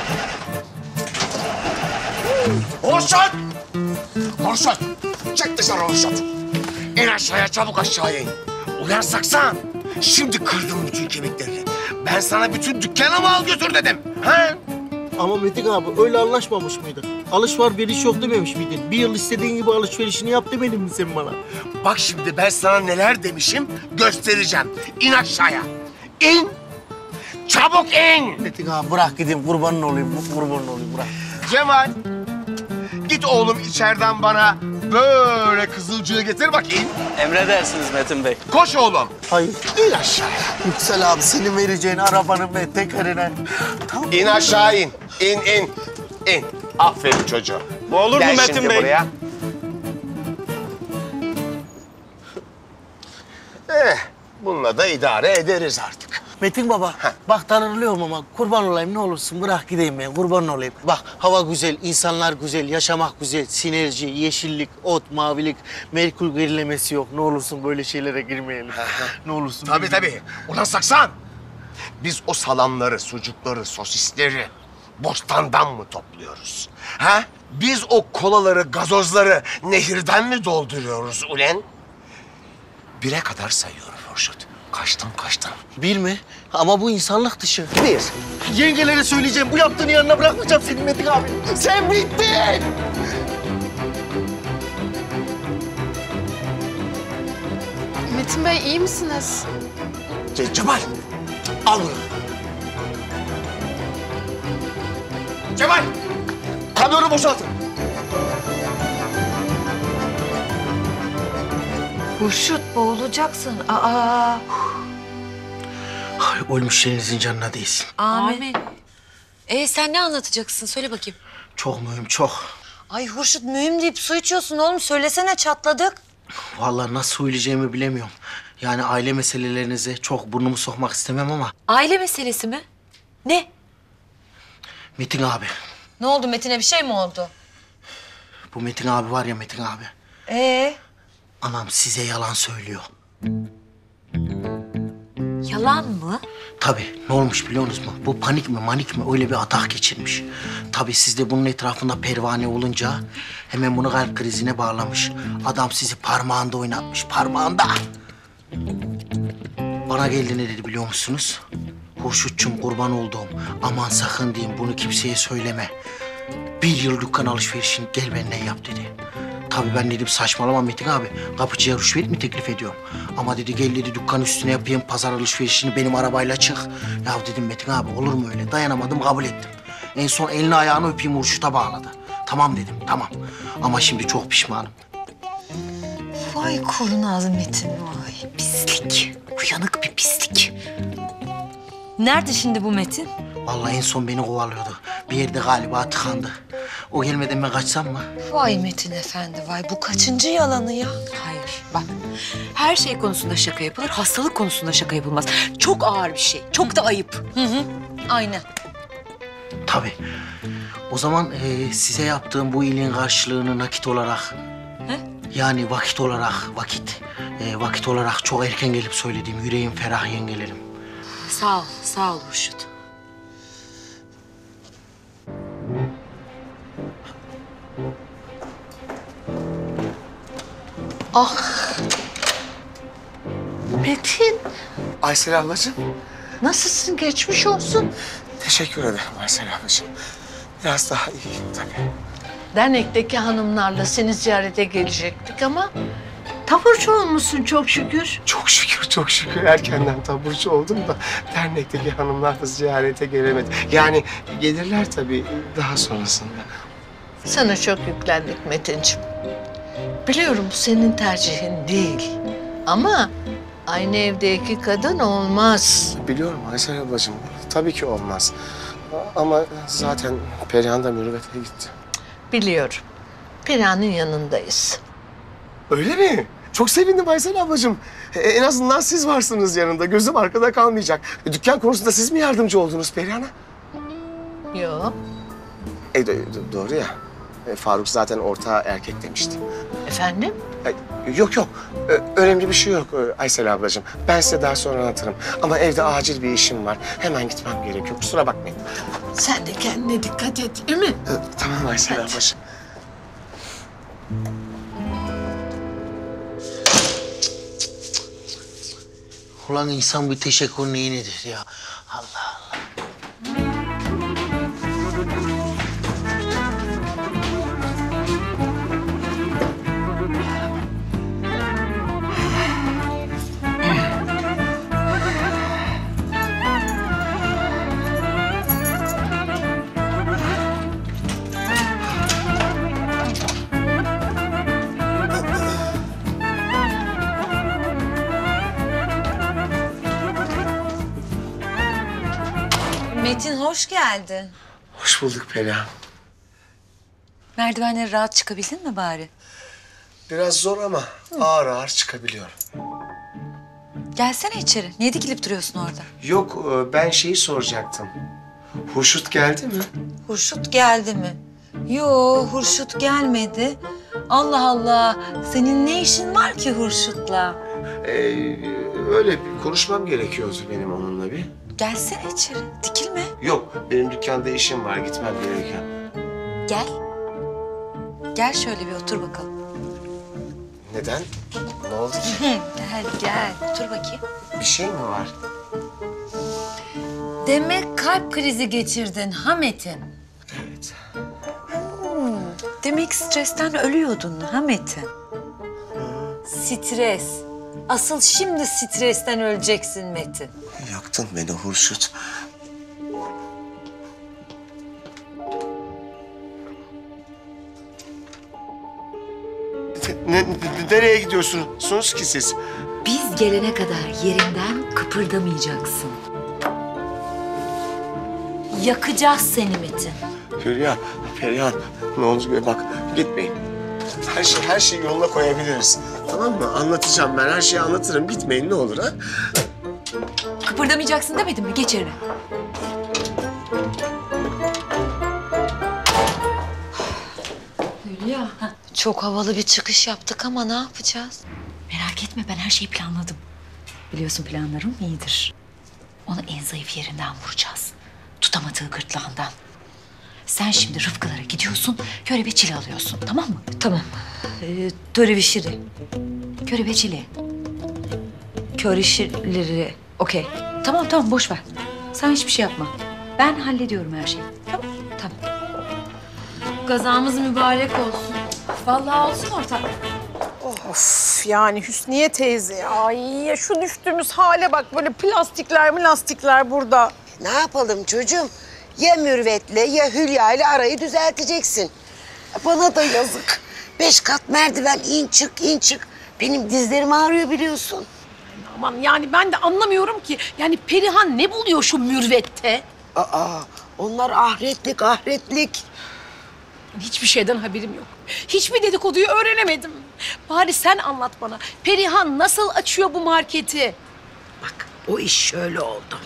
Hurşut! Hurşut! Çık dışarı Hurşut! İn aşağıya, çabuk aşağıya in. Ulan saksan! Şimdi kırdım bütün kemiklerini. Ben sana bütün dükkanı mı al götür dedim? Ha? Ama Metin abi öyle anlaşmamış mıydık? Alış var veriş yok dememiş miydin? Bir yıl istediğin gibi alışverişini yap demedin mi sen bana? Bak şimdi ben sana neler demişim göstereceğim. İn aşağıya. İn! Çabuk in! Metin abi bırak gideyim kurbanın olayım, kurbanın olayım bırak. Cemal, git oğlum içeriden bana böyle kızılcığı getir bakayım. Emredersiniz Metin Bey. Koş oğlum. Hayır. İn aşağıya. Yüksel abi senin vereceğin arabanın ve tekerine. Tamam. İn aşağı in. İn. Aferin çocuğum. Bu olur mu Gel Metin şimdi Bey? buraya. Bununla da idare ederiz artık. Metin baba, bak darılıyorum ama kurban olayım ne olursun bırak gideyim ben kurban olayım. Bak hava güzel, insanlar güzel, yaşamak güzel, sinerji, yeşillik, ot, mavilik, Merkür gerilemesi yok. Ne olursun böyle şeylere girmeyelim. Ne olursun. Tabii. Ulan saksan! Biz o salamları, sucukları, sosisleri bostandan mı topluyoruz? Ha? Biz o kolaları, gazozları nehirden mi dolduruyoruz ulen? 1'e kadar sayıyorum Hurşut. Kaçtın. Bir mi? Ama bu insanlık dışı. 1. Yengelere söyleyeceğim, bu yaptığını yanına bırakmayacağım senin Metin abi. Sen bittin! Metin Bey iyi misiniz? Cemal, al bunu. Cemal, kamyonu boşaltın. Hurşut boğulacaksın. Aa. Ay, ölmüşlerinizin canına değsin. Amin. Sen ne anlatacaksın? Söyle bakayım. Çok mühim, çok. Ay Hurşut mühim deyip su içiyorsun oğlum. Söylesene çatladık. Vallahi nasıl söyleyeceğimi bilemiyorum. Yani aile meselelerinize çok burnumu sokmak istemem ama... Aile meselesi mi? Ne? Metin abi. Ne oldu Metin'e bir şey mi oldu? Bu Metin abi var ya Metin abi. Anam size yalan söylüyor. Yalan mı? Tabii ne olmuş biliyor musunuz mu? Bu panik mi manik mi öyle bir atak geçirmiş. Tabii siz de bunun etrafında pervane olunca hemen bunu kalp krizine bağlamış. Adam sizi parmağında oynatmış, parmağında. Bana geldi ne dedi biliyor musunuz? Hurşutçum kurban olduğum aman sakın diyeyim bunu kimseye söyleme. 1 yıl dükkan alışverişini gel benden yap dedi. Tabii ben dedim saçmalama Metin abi. Kapıcıya rüşvet mi teklif ediyorum? Ama dedi gel dedi dükkan üstüne yapayım pazar alışverişini benim arabayla çık. Ya dedim Metin abi olur mu öyle? Dayanamadım kabul ettim. En son elini ayağını öpeyim Hurşut'a bağladı. Tamam dedim tamam. Ama şimdi çok pişmanım. Vay kurnaz Metin vay. Pislik. Uyanık bir pislik. Nerede şimdi bu Metin? Vallahi en son beni kovalıyordu. Bir yerde galiba tıkandı. O gelmeden ben kaçsam mı? Vay Metin efendi vay. Bu kaçıncı yalanı ya? Hayır bak. Her şey konusunda şaka yapılır, hastalık konusunda şaka yapılmaz. Çok ağır bir şey, çok da ayıp. Aynen. Tabii. O zaman size yaptığım bu iyiliğin karşılığını nakit olarak... Yani vakit olarak, vakit olarak çok erken gelip söylediğim yüreğim ferah yengelerim. Sağ ol Hurşut. Ah. Metin, Aysel ablacığım. nasılsın? Geçmiş olsun. Teşekkür ederim Aysel ablacığım. Biraz daha iyiyim tabii. Dernekteki hanımlarla seni ziyarete gelecektik ama... taburcu olmuşsun çok şükür. Çok şükür. Erkenden taburcu oldum da dernekteki hanımlar da ziyarete gelemedi. Yani gelirler tabii daha sonrasında. Sana çok yüklendik Metin'ciğim. Biliyorum bu senin tercihin değil. Ama aynı evde 2 kadın olmaz. Biliyorum Aysel ablacığım. Tabii ki olmaz. Ama zaten Perihan da mürüvvete gitti. Biliyorum. Perihan'ın yanındayız. Öyle mi? Çok sevindim Aysel ablacığım. En azından siz varsınız yanında. Gözüm arkada kalmayacak. Dükkan konusunda siz mi yardımcı oldunuz Perihan'a? Yok. Doğru ya. Faruk zaten ortağı erkek demişti. Efendim? Yok. Önemli bir şey yok Aysel ablacığım. Ben size daha sonra anlatırım. Ama evde acil bir işim var. Hemen gitmem gerekiyor. Kusura bakmayın. Sen de kendine dikkat et, değil mi? Tamam Aysel ablacığım. Ulan insan bir teşekkür neyi nedir ya? Allah Allah. Metin hoş geldin. Hoş bulduk Perihan. Merdivenleri rahat çıkabildin mi bari? Biraz zor ama ağır çıkabiliyorum. Gelsene içeri. Niye dikilip duruyorsun orada? Yok, ben şeyi soracaktım. Hurşut geldi mi? Hurşut geldi mi? Yo Hurşut gelmedi. Allah Allah. Senin ne işin var ki Hurşut'la? Öyle bir konuşmam gerekiyordu benim onunla bir. Gelsene içeri. Dikilme. Yok, benim dükkanda işim var. Gitmem gerekiyor. Gel. Gel şöyle bir otur bakalım. Neden? Ne oldu ki? Gel. Otur bakayım. Bir şey mi var? Demek kalp krizi geçirdin ha Metin? Evet. Demek stresten ölüyordun ha Metin? Stres. Asıl şimdi stresten öleceksin Metin. Yaktın beni Hurşut. Nereye gidiyorsunuz ki siz? Biz gelene kadar yerinden kıpırdamayacaksın. Yakacağız seni Metin. Perihan, ne olur bak gitmeyin. Her şeyi yoluna koyabiliriz. Tamam mı? Anlatacağım ben, her şeyi anlatırım. Gitmeyin ne olur ha? Kıpırdamayacaksın demedim mi? Geç yerine. Hülya. Çok havalı bir çıkış yaptık ama ne yapacağız? Merak etme, ben her şeyi planladım. Biliyorsun planlarım iyidir. Onu en zayıf yerinden vuracağız. Tutamadığı gırtlağından. Sen şimdi Rıfkılara gidiyorsun, körebeçili alıyorsun, tamam mı? Tamam. Törebeşiri. Körebeçili. Köreşirleri. Okey. Tamam, boş ver. Sen hiçbir şey yapma. Ben hallediyorum her şeyi. Tamam? Tamam. Gazamız mübarek olsun. Vallahi olsun ortak. Of yani Hüsniye teyze ya. Ay ya şu düştüğümüz hale bak, böyle plastikler burada. Ne yapalım çocuğum? Ya Mürvet'le ya Hülya'yla arayı düzelteceksin. Bana da yazık. 5 kat merdiven in çık. Benim dizlerim ağrıyor biliyorsun. Aman yani ben de anlamıyorum ki. Yani Perihan ne buluyor şu mürvette? Onlar ahretlik. Hiçbir şeyden haberim yok. Hiçbir dedikoduyu öğrenemedim. Bari sen anlat bana. Perihan nasıl açıyor bu marketi? O iş şöyle oldu.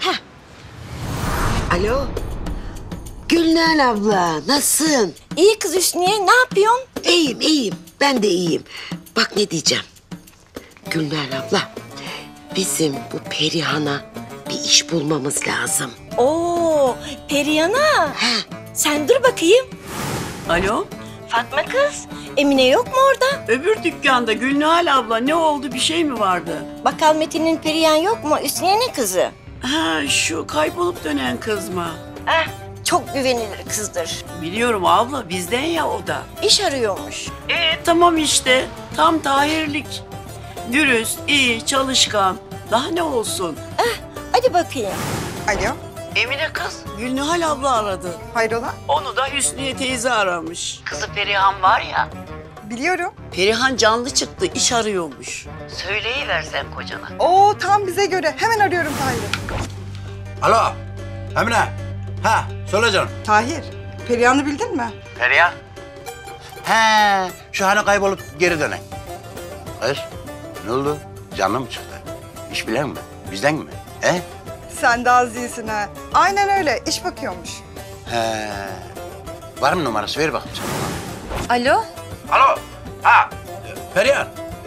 Alo. Gülnal abla, nasılsın? İyi kız Hüsniye, ne yapıyorsun? İyiyim. Ben de iyiyim. Bak ne diyeceğim. Gülnal abla, bizim bu Perihan'a bir iş bulmamız lazım. Oo, Perihan'a. Sen dur bakayım. Alo? Fatma kız, Emine yok mu orada? Öbür dükkanda Gülnihal abla, ne oldu, bir şey mi vardı? Bakkal Metin'in Perihan yok mu? Hüsniye'nin kızı. Ha, şu kaybolup dönen kız mı? Çok güvenilir kızdır. Biliyorum abla, bizden ya o da. İş arıyormuş. Tamam işte, tam Tahirlik. Dürüst, iyi, çalışkan. Daha ne olsun? Hadi bakayım. Alo? Emine kız, Gülnihal abla aradı. Hayrola? Onu da Hüsniye teyze aramış. Kızı Perihan var ya. Biliyorum. Perihan canlı çıktı, iş arıyormuş. Söyleyiversen kocana. Oo tam bize göre. Hemen arıyorum Tahir'i. Alo, Emine. Ha, söyle canım. Tahir, Perihan'ı bildin mi? Perihan. He, şu hani kaybolup geri dönen. Hayır, ne oldu? Canlı mı çıktı? İş bilen mi? Bizden mi? He? Sen de az değilsin ha. Aynen öyle, iş bakıyormuş. He. Var mı numarası? Ver bakayım sen bana. Alo? Alo. Ha. Perihan.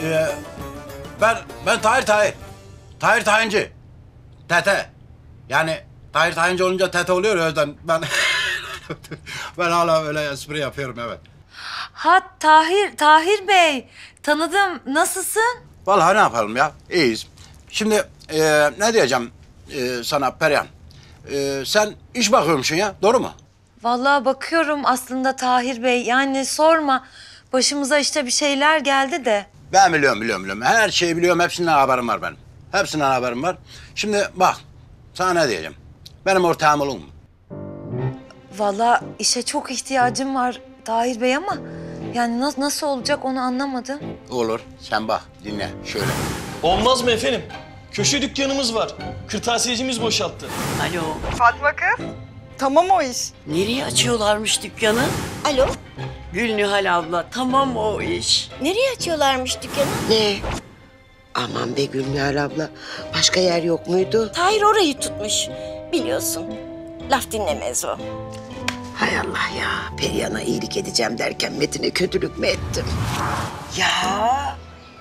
Ben Tahir. Tahir Tayinci. Tete. Yani Tahir Tayinci olunca tete oluyor ya, o yüzden ben... ben hala böyle espri yapıyorum, evet. Ha Tahir Bey. Tanıdım. Nasılsın? Vallahi ne yapalım ya? İyiyiz. Şimdi ne diyeceğim sana Perihan? Sen iş bakıyormuşsun ya, doğru mu? Vallahi bakıyorum aslında Tahir Bey. Yani sorma. Başımıza işte bir şeyler geldi de. Ben biliyorum. Her şeyi biliyorum. Hepsinden haberim var benim. Hepsinden haberim var. Şimdi bak, sana ne diyeceğim? Benim ortağım olur mu? Vallahi işe çok ihtiyacım var Tahir Bey ama... Yani nasıl olacak onu anlamadım. Olur. Sen bak, dinle şöyle. Olmaz mı efendim? Köşe dükkanımız var. Kırtasiyecimiz boşalttı. Alo. Fatma kız, tamam o iş. Nereye açıyorlarmış dükkanı? Alo. Gülnihal abla, tamam o iş. Nereye açıyorlarmış dükkanı? Ne? Aman be Gülnihal abla, başka yer yok muydu? Tahir orayı tutmuş. Biliyorsun, laf dinlemez o. Hay Allah ya, Perihan'a iyilik edeceğim derken Metin'e kötülük mü ettim? Ya.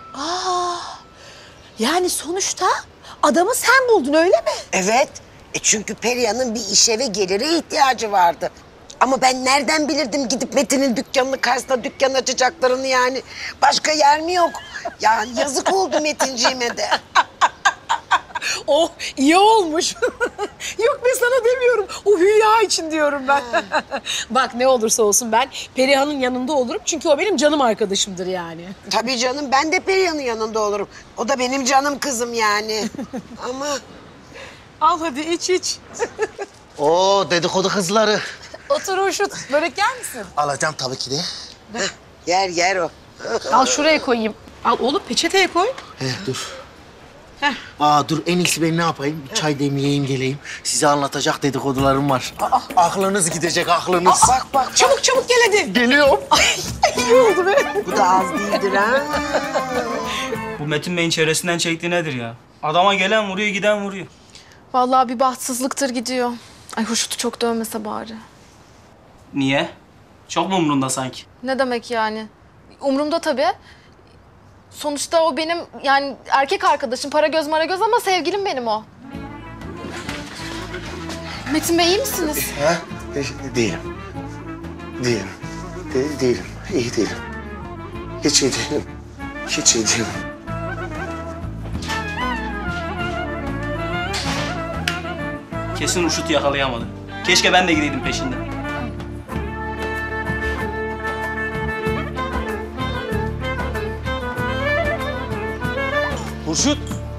Yani sonuçta adamı sen buldun öyle mi? Evet, çünkü Perihan'ın bir işe ve gelire ihtiyacı vardı. Ama ben nereden bilirdim gidip Metin'in dükkanının karşısında dükkan açacaklarını yani. Başka yer mi yok? Yani yazık oldu Metinciğime de. Oh iyi olmuş. Yok ben sana demiyorum. O Hülya için diyorum ben. Bak ne olursa olsun ben Perihan'ın yanında olurum. Çünkü o benim canım arkadaşımdır yani. Tabii canım ben de Perihan'ın yanında olurum. O da benim canım kızım yani. Ama... Al hadi iç. Oo dedikodu kızları. Otur Urşut. Börek yer misin? Alacağım tabii ki de. Yer o. Al şuraya koyayım. Al oğlum peçeteye koy. Dur. Dur en iyisi ben ne yapayım? Bir çay demleyeyim geleyim. Size anlatacak dedikodularım var. Aklınız gidecek aklınız. Bak. Çabuk gel hadi. Geliyorum. Ay iyi oldu be. Bu da az değildir ha. Bu Metin Bey'in çevresinden çektiği nedir ya? Adama gelen vuruyor, giden vuruyor. Vallahi bir bahtsızlıktır gidiyor. Ay Hurşut'u çok dövmese bari. Niye? Çok mu umrunda sanki? Ne demek yani? Umurumda tabii. Sonuçta o benim yani erkek arkadaşım. Para göz mara göz ama sevgilim benim o. Metin Bey iyi misiniz? Ha? Değilim. Değilim. İyi değilim. Hiç iyi değilim. Hiç iyi değilim. Kesin Urşut'u yakalayamadı. Keşke ben de gideydim peşinden. Hurşut!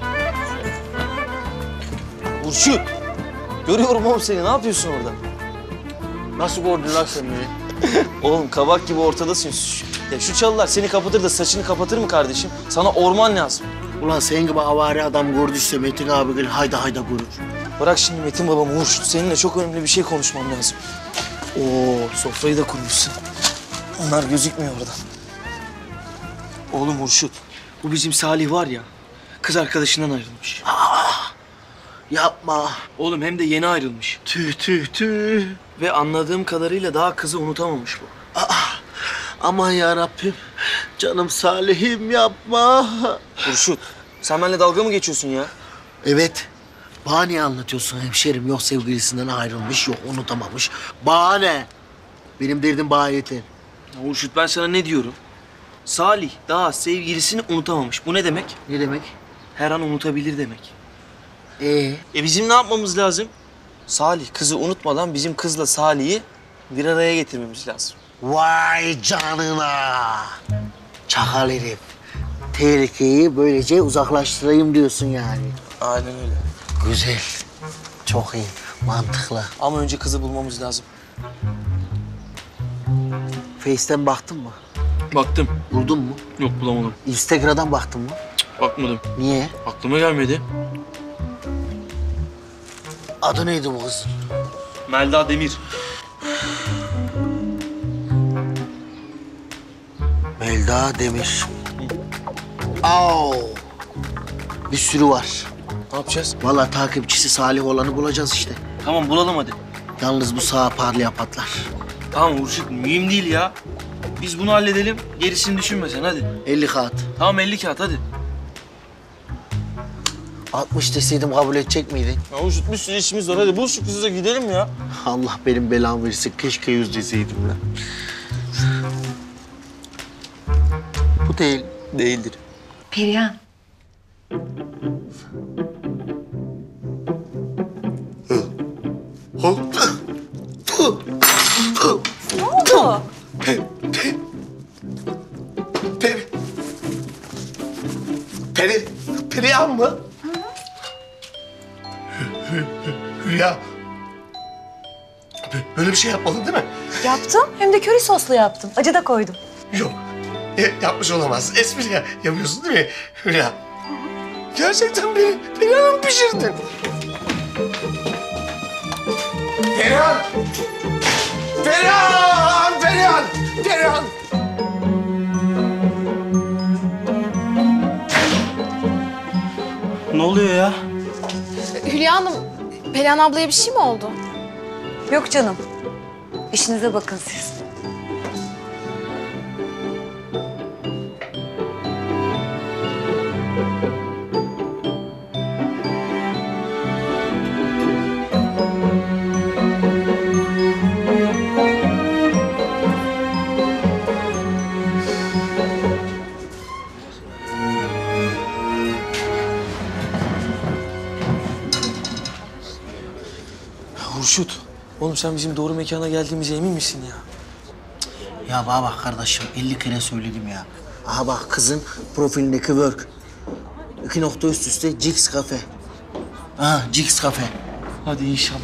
Hurşut! Görüyorum oğlum seni. Ne yapıyorsun orada? Nasıl gördün lan sen beni? Oğlum kabak gibi ortadasın. Ya şu çalılar seni kapatır da saçını kapatır mı kardeşim? Sana orman lazım. Ulan sen gibi avare adam gördüyse Metin abi gel hayda görür. Bırak şimdi Metin babamı Hurşut. Seninle çok önemli bir şey konuşmam lazım. Oo sofrayı da kurmuşsun. Onlar gözükmüyor oradan. Oğlum Hurşut, bu bizim Salih var ya, kız arkadaşından ayrılmış. Yapma. Oğlum hem de yeni ayrılmış. Tüh. Ve anladığım kadarıyla daha kızı unutamamış bu. Aman yarabbim. Canım Salih'im yapma. Hurşut, sen benimle dalga mı geçiyorsun ya? Evet. Bana niye anlatıyorsun hemşerim? Yok sevgilisinden ayrılmış, yok unutamamış. Bana ne? Benim derdim bana yeter. Hurşut ben sana ne diyorum? Salih daha sevgilisini unutamamış. Bu ne demek? Ne demek? Her an unutabilir demek. Bizim ne yapmamız lazım? Salih kızı unutmadan bizim kızla Salih'i bir araya getirmemiz lazım. Vay canına. Çakal herif. Tehlikeyi böylece uzaklaştırayım diyorsun yani. Aynen öyle. Güzel. Çok iyi. Mantıklı. Ama önce kızı bulmamız lazım. Face'ten baktın mı? Baktım. Buldun mu? Yok bulamadım. Instagram'dan baktın mı? Bakmadım. Niye? Aklıma gelmedi. Adı neydi bu kızın? Melda Demir. Melda Demir. Bir sürü var. Ne yapacağız? Vallahi takipçisi Salih olanı bulacağız işte. Tamam bulalım hadi. Yalnız bu sağa parlaya patlar. Tamam Hurşut mühim değil ya. Biz bunu halledelim. Gerisini düşünme sen hadi. 50 kağıt. Tamam 50 kağıt hadi. 60 deseydim kabul edecek miydin? Ya Hurşut bir sürü işimiz var. Hadi bul şu kızı da gidelim ya. Allah benim belamı versin. Keşke 100 deseydim ya. Bu değil. Değildir. Perihan. Ne oldu? Perihan mı? Hülya. Böyle bir şey yapmadın değil mi? Yaptım. Hem de köri soslu yaptım. Acı da koydum. Yok. Yapmış olamaz. Espri yapıyorsun değil mi Hülya? Gerçekten Perihan'ı mı pişirdin? Perihan! Perihan! Ne oluyor ya? Hülya Hanım, Perihan ablaya bir şey mi oldu? Yok canım. İşinize bakın siz. Hurşut, oğlum sen bizim doğru mekana geldiğimize emin misin ya? Ya bana bak kardeşim 50 kere söyledim ya. Aha bak kızın profilindeki work. 2 nokta üst üste Jix Cafe. Aha Jix Cafe. Hadi inşallah.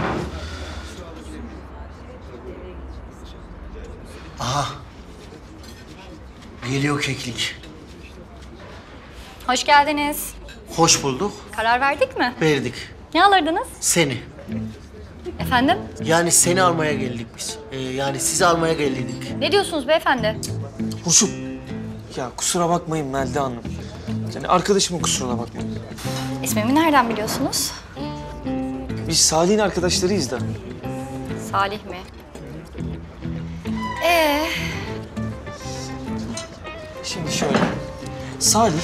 Aha. Geliyor keklik. Hoş geldiniz. Hoş bulduk. Karar verdik mi? Verdik. Ne alırdınız? Seni. Efendim? Yani seni almaya geldik biz. Yani sizi almaya geldik. Ne diyorsunuz beyefendi? Hurşut, ya kusura bakmayın Melda Hanım. Yani arkadaşımın kusuruna bakmayın. İsmimi nereden biliyorsunuz? Biz Salih'in arkadaşlarıyız da. Salih mi? Şimdi şöyle, Salih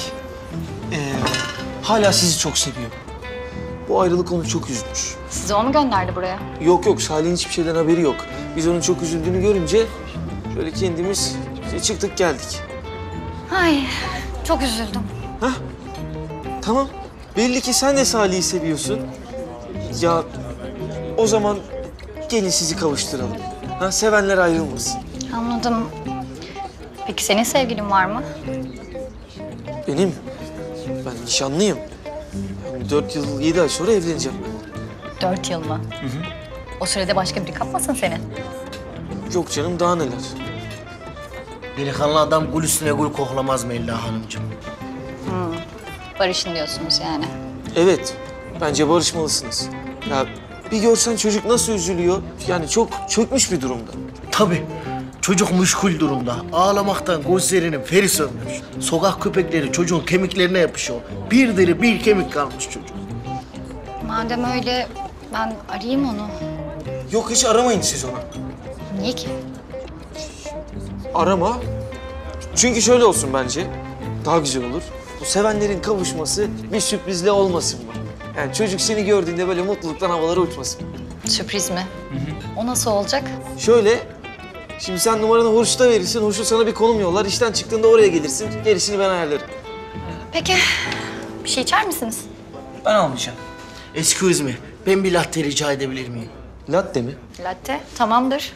hala sizi çok seviyor. Bu ayrılık onu çok üzmüş. Sizi o mu gönderdi buraya? Yok yok, Salih'in hiçbir şeyden haberi yok. Biz onun çok üzüldüğünü görünce şöyle kendimiz çıktık geldik. Ay, çok üzüldüm. Tamam, belli ki sen de Salih'i seviyorsun. Ya o zaman gelin sizi kavuşturalım. Ha, sevenler ayrılmasın. Anladım. Peki senin sevgilin var mı? Benim? Ben nişanlıyım. Yani 4 yıl 7 ay sonra evleneceğim ben. 4 yıl mı? O sürede başka biri kapmasın seni. Yok canım, daha neler. Delikanlı adam gül üstüne gül koklamaz Melda Hanımcığım. Barışın diyorsunuz yani. Evet, bence barışmalısınız. Ya bir görsen çocuk nasıl üzülüyor. Yani çok çökmüş bir durumda. Tabii. Çocuk müşkül durumda. Ağlamaktan gözlerinin feri sönmüş. Sokak köpekleri çocuğun kemiklerine yapışıyor. Bir deri bir kemik kalmış çocuk. Madem öyle ben arayayım onu. Yok, hiç aramayın siz onu. Niye ki? Arama. Çünkü şöyle olsun bence. Daha güzel olur. Bu sevenlerin kavuşması bir sürprizle olmasın mı? Yani çocuk seni gördüğünde böyle mutluluktan havalara uçmasın. Sürpriz mi? O nasıl olacak? Şöyle, şimdi sen numaranı Hurşut'a verirsin. Hurşut sana bir konum yollar. İşten çıktığında oraya gelirsin. Gerisini ben ayarlarım. Peki, bir şey içer misiniz? Ben almayacağım. Excuse me, ben bir latte rica edebilir miyim? Latte mi? Latte, tamamdır.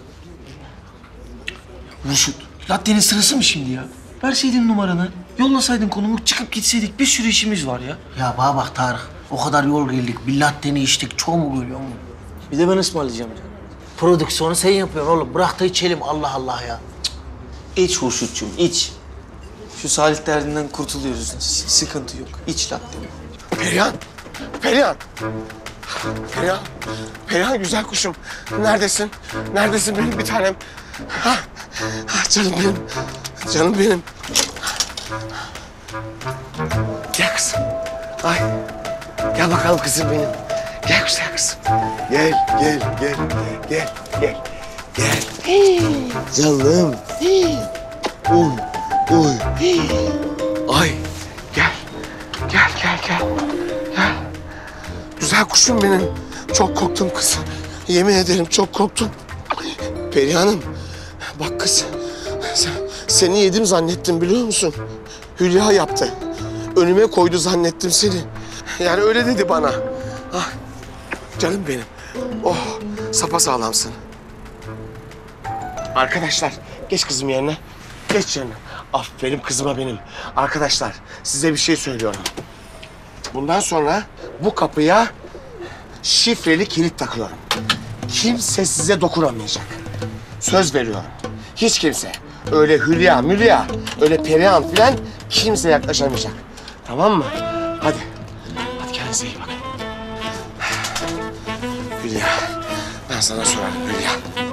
Hurşut, latte'nin sırası mı şimdi ya? Verseydin numaranı, yollasaydın konumu, çıkıp gitseydik. Bir sürü işimiz var ya. Ya bana bak Tarık, o kadar yol geldik, bir latteni içtik, çok mu görüyor musun? Bir de ben ısmarlayacağım ya. Prodüksiyonu sen yapıyorsun oğlum, bırak da içelim Allah Allah ya. İç Hurşutcuğum, iç. Şu Salih derdinden kurtuluyoruz. Sıkıntı yok. İç latteni. Perihan! Perihan! Perihan! Perihan güzel kuşum. Neredesin? Neredesin benim bir tanem? Ha? Canım benim. Canım benim. Gel kızım. Ay. Gel bakalım kızım benim. Gel güzel kızım. Gel, gel, gel, gel, gel. Gel. Canım. Uy, uy. Ay. Gel. Gel, gel, gel. Gel. Güzel kuşum benim. Çok korktum kız. Yemin ederim çok korktum. Perihan'ım. Bak kız. Seni yedim zannettim biliyor musun? Hülya yaptı. Önüme koydu zannettim seni. Yani öyle dedi bana. Ah, canım benim. Oh, sapasağlamsın. Arkadaşlar, geç kızım yerine. Geç yerine. Aferin kızıma benim. Arkadaşlar, size bir şey söylüyorum. Bundan sonra bu kapıya şifreli kilit takıyorum. Kimse size dokunamayacak. Söz veriyorum. Hiç kimse. Öyle Hülya, Mülya, öyle Perihan filan kimse yaklaşamayacak. Tamam mı? Hadi. Hadi kendinize iyi bakın. Hülya, ben sana sorarım Hülya.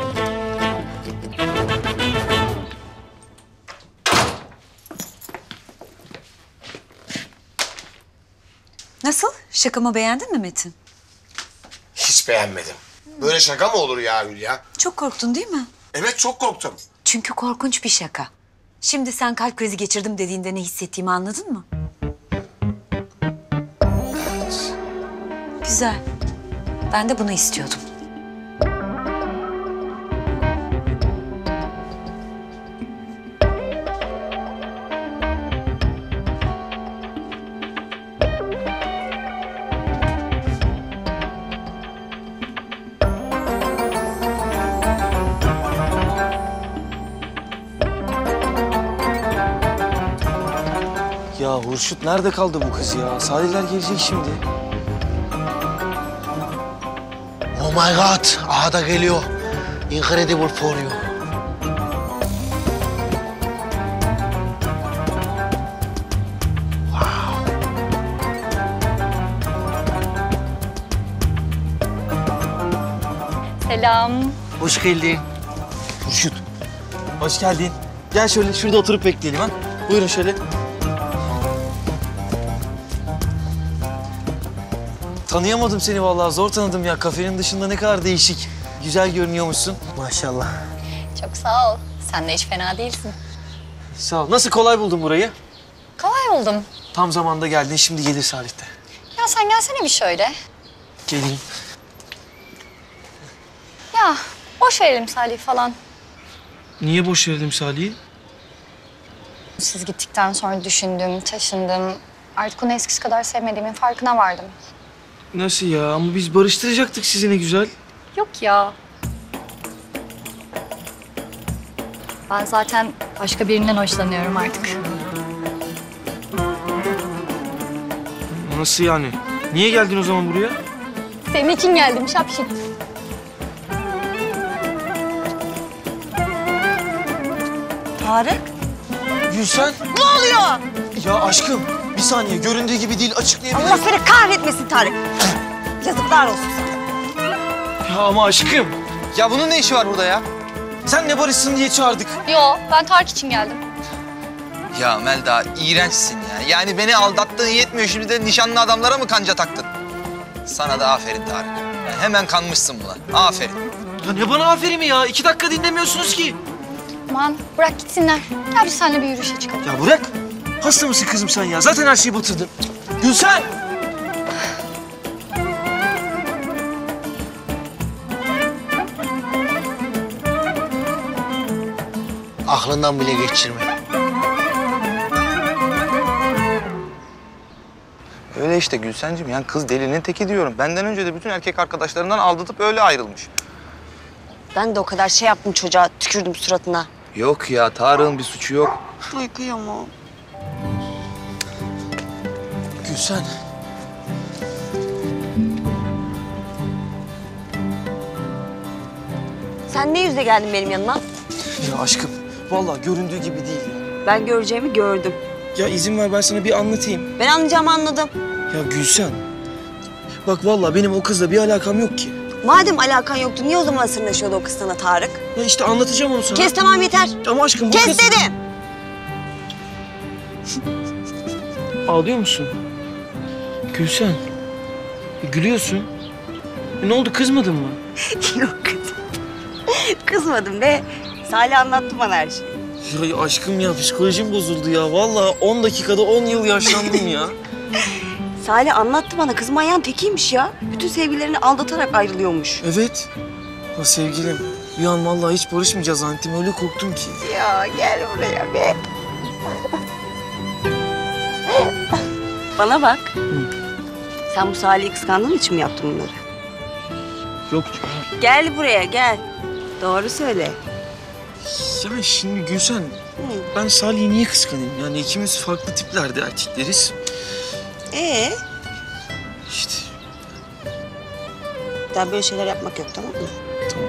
Nasıl? Şakamı beğendin mi Metin? Hiç beğenmedim. Böyle şaka mı olur ya Hülya? Çok korktun değil mi? Evet, çok korktum. Çünkü korkunç bir şaka. Şimdi sen kalp krizi geçirdim dediğinde ne hissettiğimi anladın mı? Evet. Güzel. Ben de bunu istiyordum. Ya Hurşut nerede kaldı bu kız ya? Salihler gelecek şimdi. Oh my God, aha da geliyor. Incredible for you. Selam. Hoş geldin. Hurşut, hoş geldin. Gel şöyle şurada oturup bekleyelim ha. Buyurun şöyle. Tanıyamadım seni vallahi, zor tanıdım ya. Kafenin dışında ne kadar değişik. Güzel görünüyormuşsun. Maşallah. Çok sağ ol. Sen de hiç fena değilsin. Sağ ol. Nasıl, kolay buldun burayı? Kolay buldum. Tam zamanda geldin, şimdi gelir Salih de. Ya sen gelsene bir şöyle. Geleyim. Ya boş verelim Salih falan. Niye boş verdim Salih'i? Siz gittikten sonra düşündüm, taşındım. Artık onu eskisi kadar sevmediğimin farkına vardım. Nasıl ya? Ama biz barıştıracaktık sizi, ne güzel. Yok ya. Ben zaten başka birinden hoşlanıyorum artık. Nasıl yani? Niye geldin o zaman buraya? Senin için geldim şapşik. Tarık? Gülsen. Ne oluyor? Ya aşkım, bir saniye. Göründüğü gibi değil, açıklayabilirim. Allah seni kahretmesin Tarık. Yazıklar olsun sana. Ya ama aşkım. Ya bunun ne işi var burada ya? Senle barışsın diye çağırdık. Yo, ben Tarık için geldim. Ya Melda, iğrençsin ya. Yani beni aldattığın yetmiyor, şimdi de nişanlı adamlara mı kanca taktın? Sana da aferin Tarık. Yani hemen kanmışsın buna. Aferin. Ya ne bana aferin ya? 2 dakika dinlemiyorsunuz ki. Aman bırak gitsinler. Gel biz seninle bir yürüyüşe çıkalım. Ya bırak. Hasta mısın kızım sen ya? Zaten her şeyi batırdın. Gülsen! Aklından bile geçirme. Öyle işte Gülsencim, yani kız delinin teki diyorum. Benden önce de bütün erkek arkadaşlarından aldatıp öyle ayrılmış. Ben de o kadar şey yaptım çocuğa, tükürdüm suratına. Yok ya, Tarık'ın bir suçu yok. Ay kıyamam. Gülsen. Sen ne yüzle geldin benim yanıma? Ya aşkım, vallahi göründüğü gibi değil ya. Ben göreceğimi gördüm. Ya izin ver, ben sana bir anlatayım. Ben anlayacağımı anladım. Ya Gülsen. Bak vallahi benim o kızla bir alakam yok ki. Madem alakan yoktu, niye o zaman sırnaşıyordu o kız sana Tarık? Ya işte anlatacağım onu sana. Kes tamam yeter. Ama aşkım bu Kes kız... dedim. Ağlıyor musun? Gülsen. Gülüyorsun. Ne oldu, kızmadın mı? Yok kızım. Kızmadım be. Salih anlattı bana her şeyi. Ya aşkım ya, psikolojim bozuldu ya. Vallahi 10 dakikada 10 yıl yaşlandım ya. Salih anlattı bana. Kız manyağın tekiymiş ya. Bütün sevgililerini aldatarak ayrılıyormuş. Evet. Ya sevgilim, bir an vallahi hiç barışmayacağız zannettim. Öyle korktum ki. Ya gel buraya be. Bana bak. Sen bu Salih'i kıskandığın için mi yaptın bunları? Yok. Gel buraya gel. Doğru söyle. Ya şimdi Gülsen, ben Salih'i niye kıskanayım? Yani ikimiz farklı tiplerde erkekleriz. İşte. Daha böyle şeyler yapmak yok, tamam mı? Tamam.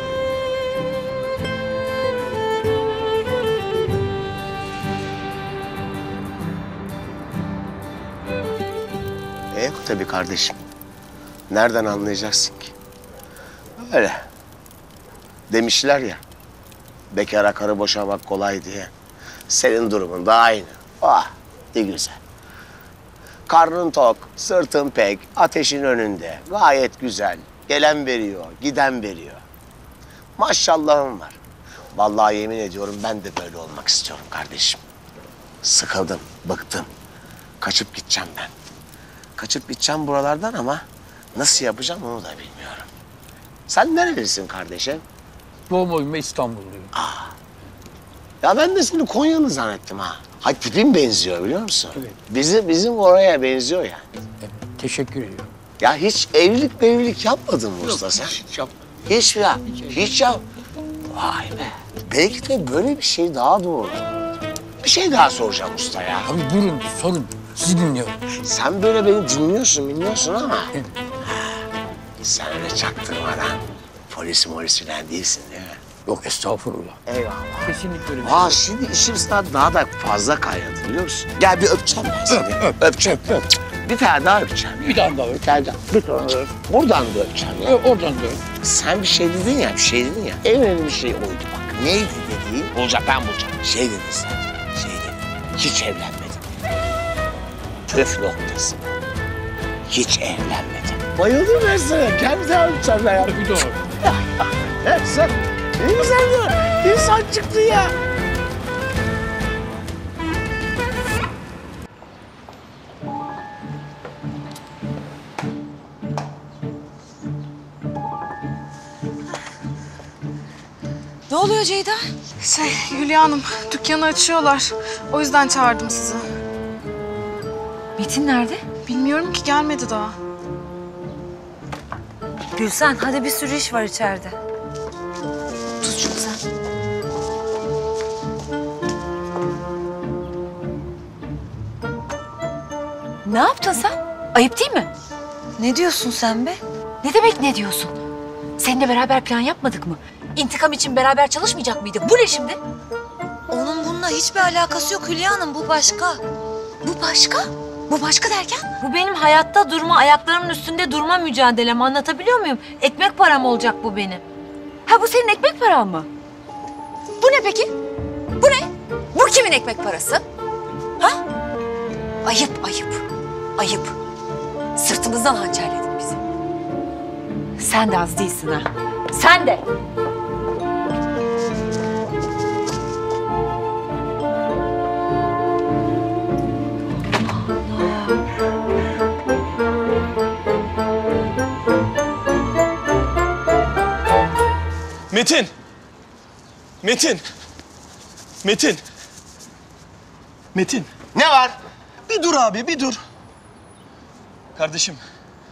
Yok tabii kardeşim. Nereden anlayacaksın ki? Öyle. Demişler ya, bekara karı boşamak kolay diye. Senin durumun da aynı. Ah, ne güzel. Karnın tok, sırtın pek, ateşin önünde. Gayet güzel. Gelen veriyor, giden veriyor. Maşallahım var. Vallahi yemin ediyorum ben de böyle olmak istiyorum kardeşim. Sıkıldım, bıktım. Kaçıp gideceğim ben. Kaçıp gideceğim buralardan ama nasıl yapacağım onu da bilmiyorum. Sen nerelisin kardeşim? Doğma büyüme İstanbulluyum. Ya ben de seni Konyalı zannettim ha. Ha tipin benziyor biliyor musun? Evet. Bizim oraya benziyor yani. Teşekkür ediyorum. Ya hiç evlilik yapmadın mı usta sen? Hiç yapmadım. Hiç ya. Hiç yap. Vay be. Belki de böyle bir şey daha doğru. Bir şey daha soracağım usta ya. Abi buyurun sorun. Sizi dinliyorum. Sen böyle beni dinliyorsun ama... Sen öyle çaktırmadan polis falan değilsin değil mi? Yok estağfurullah. Eyvallah. Kesinlikle öyle bir Aa şimdi işim sana daha da fazla kaynadı biliyor musun? Gel bir öpeceğim ben seni. Öpeceğim. Bir tane daha öpeceğim. Bir tane daha öp. Bir tane daha. Bir tane daha öp. Buradan da öpeceğim ya. Oradan da öp. Sen bir şey dedin ya, En önemli şey oydu bak. Neydi dediğin? Ben bulacağım. Şey dedin sen. Hiç evlenmedim. Püf noktası. Hiç evlenmedim. Bayıldım ben sana. Gel bir daha öpeceğim ya. Bir daha. Sen ne güzel bir insan çıktı ya. Ne oluyor Ceyda? Hülya Hanım, dükkanı açıyorlar. O yüzden çağırdım sizi. Metin nerede? Bilmiyorum ki, gelmedi daha. Gülsen hadi bir sürü iş var içeride. Tut şunu sen. Ne yaptın sen? Ayıp değil mi? Ne diyorsun sen be? Ne demek ne diyorsun? Seninle beraber plan yapmadık mı? İntikam için beraber çalışmayacak mıydık? Bu ne şimdi? Onun bununla hiçbir alakası yok Hülya Hanım. Bu başka. Bu başka? Bu başka derken? Bu benim hayatta durma, ayaklarımın üstünde durma mücadelem. Anlatabiliyor muyum? Ekmek param olacak bu benim. Ha bu senin ekmek paran mı? Bu ne peki? Bu ne? Bu kimin ekmek parası? Ha? Ayıp, ayıp. Ayıp. Sırtımızdan hançerledin bizi. Sen de az değilsin ha. Sen de. Metin! Metin! Metin! Metin! Ne var? Bir dur abi, bir dur. Kardeşim.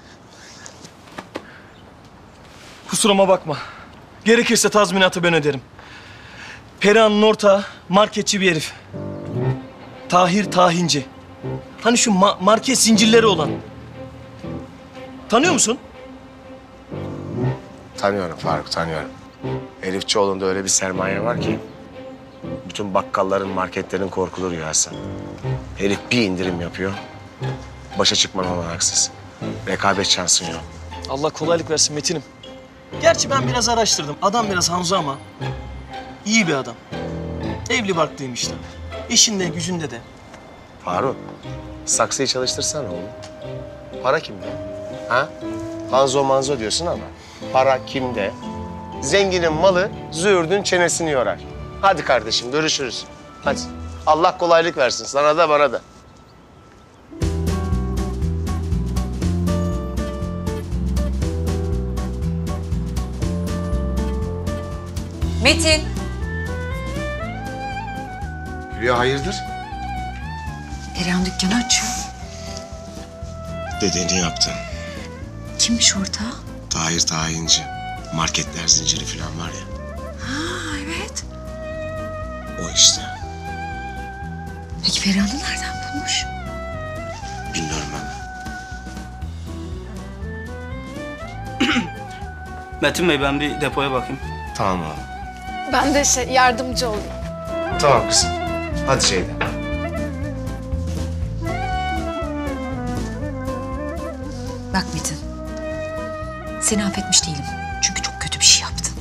Kusuruma bakma. Gerekirse tazminatı ben öderim. Perihan'ın ortağı marketçi bir herif. Tahir Tahinci. Hani şu market zincirleri olan. Tanıyor musun? Tanıyorum Faruk, tanıyorum. Elifçioğlu'nda öyle bir sermaye var ki... bütün bakkalların, marketlerin korkulu rüyası. Herif bir indirim yapıyor. Başa çıkman olanaksız. Rekabet şansın yok. Allah kolaylık versin Metin'im. Gerçi ben biraz araştırdım. Adam biraz Hanzo ama iyi bir adam. Evli barklıyım işte. İşinde, gücünde de. Faruk, saksıyı çalıştırsana oğlum. Para kimde? Ha? Hanzo manzo diyorsun ama para kimde? Zenginin malı züğürdün çenesini yorar. Hadi kardeşim, görüşürüz. Hadi. Allah kolaylık versin sana da bana da. Metin. Hülya hayırdır? Perihan dükkanı açıyor. Dediğini yaptı. Kimmiş ortağı? Tahir Tahinci. Marketler zinciri falan var ya. Ha evet. O işte. Peki Perihan'ı nereden bulmuş? Bilmiyorum ben. Metin Bey ben bir depoya bakayım. Tamam oğlum. Ben de yardımcı olayım. Tamam kızım. Hadi Ceyda. Bak Metin. Seni affetmiş değilim. Çünkü çok kötü bir şey yaptın.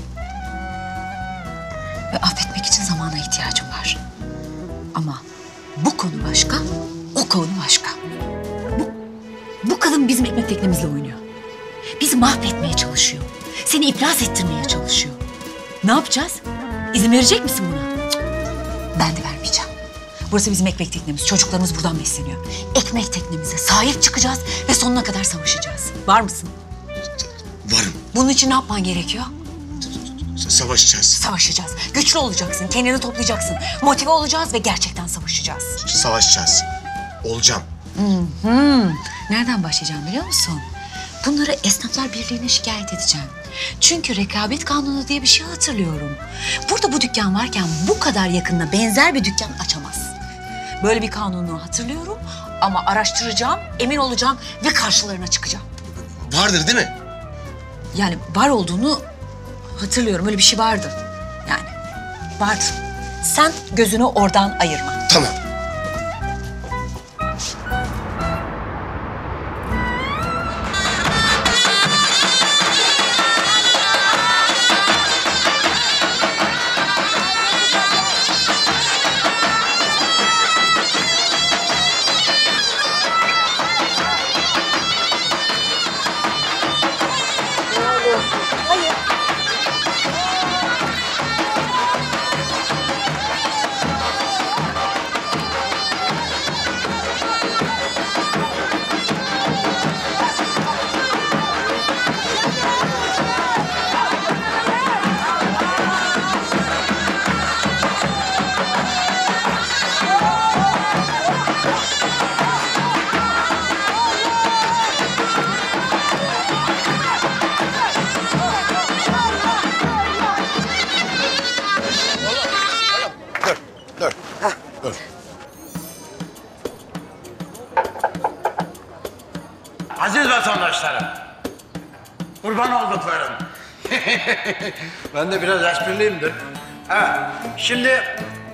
Ve affetmek için zamana ihtiyacım var. Ama bu konu başka, o konu başka. Bu kadın bizim ekmek teknemizle oynuyor. Bizi mahvetmeye çalışıyor. Seni iflas ettirmeye çalışıyor. Ne yapacağız? İzin verecek misin buna? Cık. Ben de vermeyeceğim. Burası bizim ekmek teknemiz. Çocuklarımız buradan besleniyor. Ekmek teknemize sahip çıkacağız ve sonuna kadar savaşacağız. Var mısın? Varım. Bunun için ne yapman gerekiyor? Savaşacağız. Savaşacağız. Güçlü olacaksın, kendini toplayacaksın. Motive olacağız ve gerçekten savaşacağız. Savaşacağız. Olacağım. Nereden başlayacağım biliyor musun? Bunları Esnaflar Birliği'ne şikayet edeceğim. Çünkü rekabet kanunu diye bir şey hatırlıyorum. Burada bu dükkan varken bu kadar yakında benzer bir dükkan açamaz. Böyle bir kanunu hatırlıyorum ama araştıracağım, emin olacağım ve karşılarına çıkacağım. Vardır değil mi? Yani var olduğunu hatırlıyorum. Öyle bir şey vardı. Yani vardı. Sen gözünü oradan ayırma. Tamam. Aziz vatandaşlarım, kurban olduklarım. Ben de biraz espriliyimdir. Evet, şimdi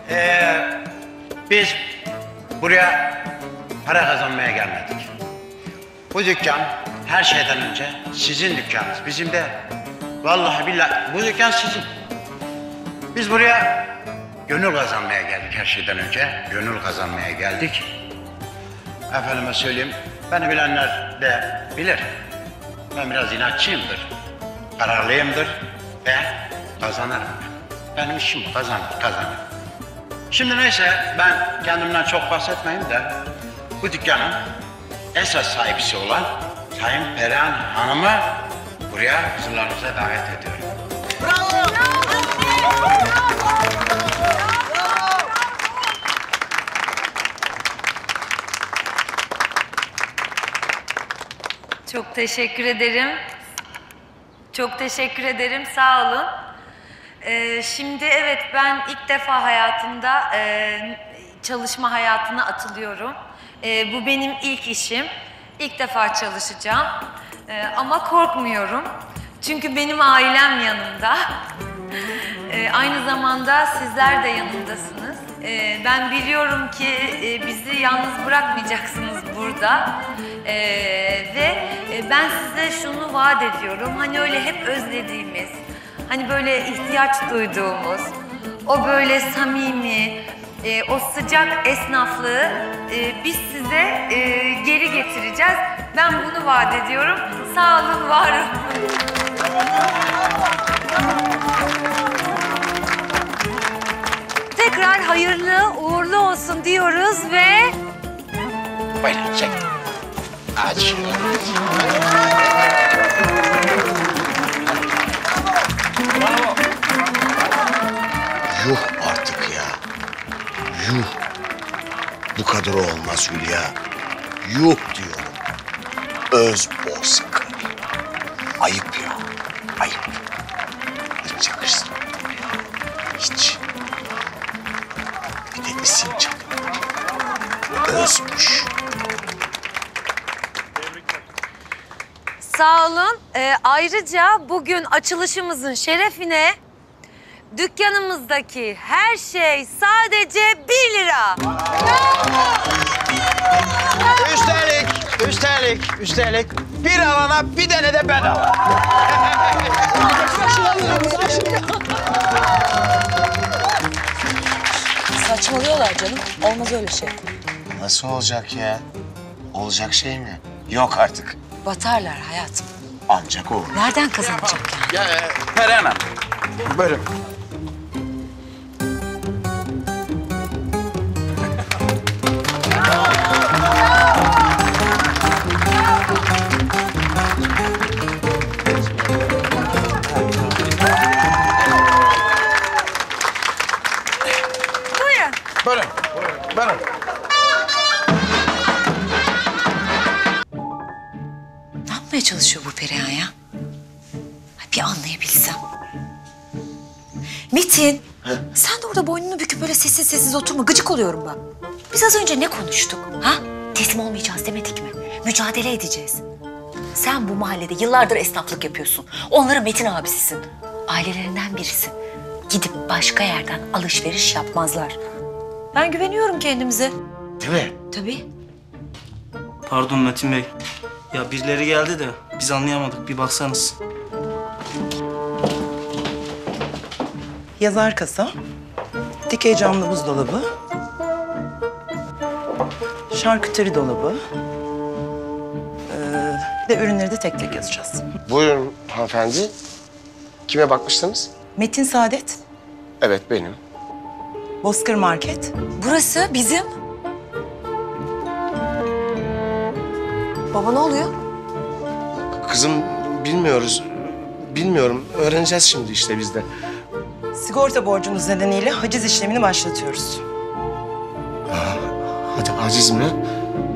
biz buraya para kazanmaya gelmedik. Bu dükkan her şeyden önce sizin dükkanınız, bizim de. Vallahi billahi bu dükkan sizin. Biz buraya gönül kazanmaya geldik her şeyden önce. Gönül kazanmaya geldik. Efendime söyleyeyim, beni bilenler de bilir. Ben biraz inatçıyımdır, kararlıyımdır ve kazanırım. Benim işim bu, kazanır. Şimdi neyse, ben kendimden çok bahsetmeyeyim de bu dükkanın esas sahibisi olan Sayın Perihan Hanım'ı buraya huzurlarınıza davet ediyorum. Çok teşekkür ederim. Çok teşekkür ederim. Sağ olun. Şimdi evet, ben ilk defa hayatımda çalışma hayatına atılıyorum. Bu benim ilk işim. İlk defa çalışacağım. Ama korkmuyorum. Çünkü benim ailem yanımda. Aynı zamanda sizler de yanımdasınız. Ben biliyorum ki bizi yalnız bırakmayacaksınız burada. Ve ben size şunu vaat ediyorum. Hani öyle hep özlediğimiz, hani böyle ihtiyaç duyduğumuz, o böyle samimi, o sıcak esnaflığı biz size geri getireceğiz. Ben bunu vaat ediyorum. Sağ olun, var olun. Tekrar hayırlı uğurlu olsun diyoruz ve... Buyurun, çek. Aç. Yuh artık ya. Yuh. Bu kadar olmaz Hülya. Yuh diyorum. Öz bozkır. Ayıp ya. Ayıp. Hiç yakıştırmadım ya. Hiç. Bir de isim çalıyor. Özmüş. Sağ olun. Ayrıca bugün açılışımızın şerefine dükkanımızdaki her şey sadece 1 lira. Üstelik bir alana bir tane de bedava. Saçmalıyorlar canım. Olmaz öyle şey. Nasıl olacak ya? Olacak şey mi? Yok artık. Batarlar hayatım. Ancak o. Nereden kazanacak yani? Ya Perihan Hanım. Buyurun. Buyurun. Buyurun. Ne yapmaya çalışıyor bu Perihan ya? Ay, bir anlayabilsem. Metin, sen de orada boynunu büküp böyle sessiz sessiz oturma. Gıcık oluyorum ben. Bir biz az önce ne konuştuk? Ha? Teslim olmayacağız demedik mi? Mücadele edeceğiz. Sen bu mahallede yıllardır esnaflık yapıyorsun. Onların Metin abisisin. Ailelerinden birisin. Gidip başka yerden alışveriş yapmazlar. Ben güveniyorum kendimize. Değil mi? Tabii. Pardon Metin Bey. Ya birileri geldi de biz anlayamadık. Bir baksanız. Yazar kasa, dikey camlı buzdolabı, şarküteri dolabı. Bir de ürünleri de tek tek yazacağız. Buyurun hanımefendi. Kime bakmıştınız? Metin Saadet, Evet benim. Bozkır Market. Burası bizim. Baba ne oluyor? Kızım bilmiyoruz. Bilmiyorum. Öğreneceğiz şimdi işte biz de. Sigorta borcunuz nedeniyle haciz işlemini başlatıyoruz. Hadi haciz mi?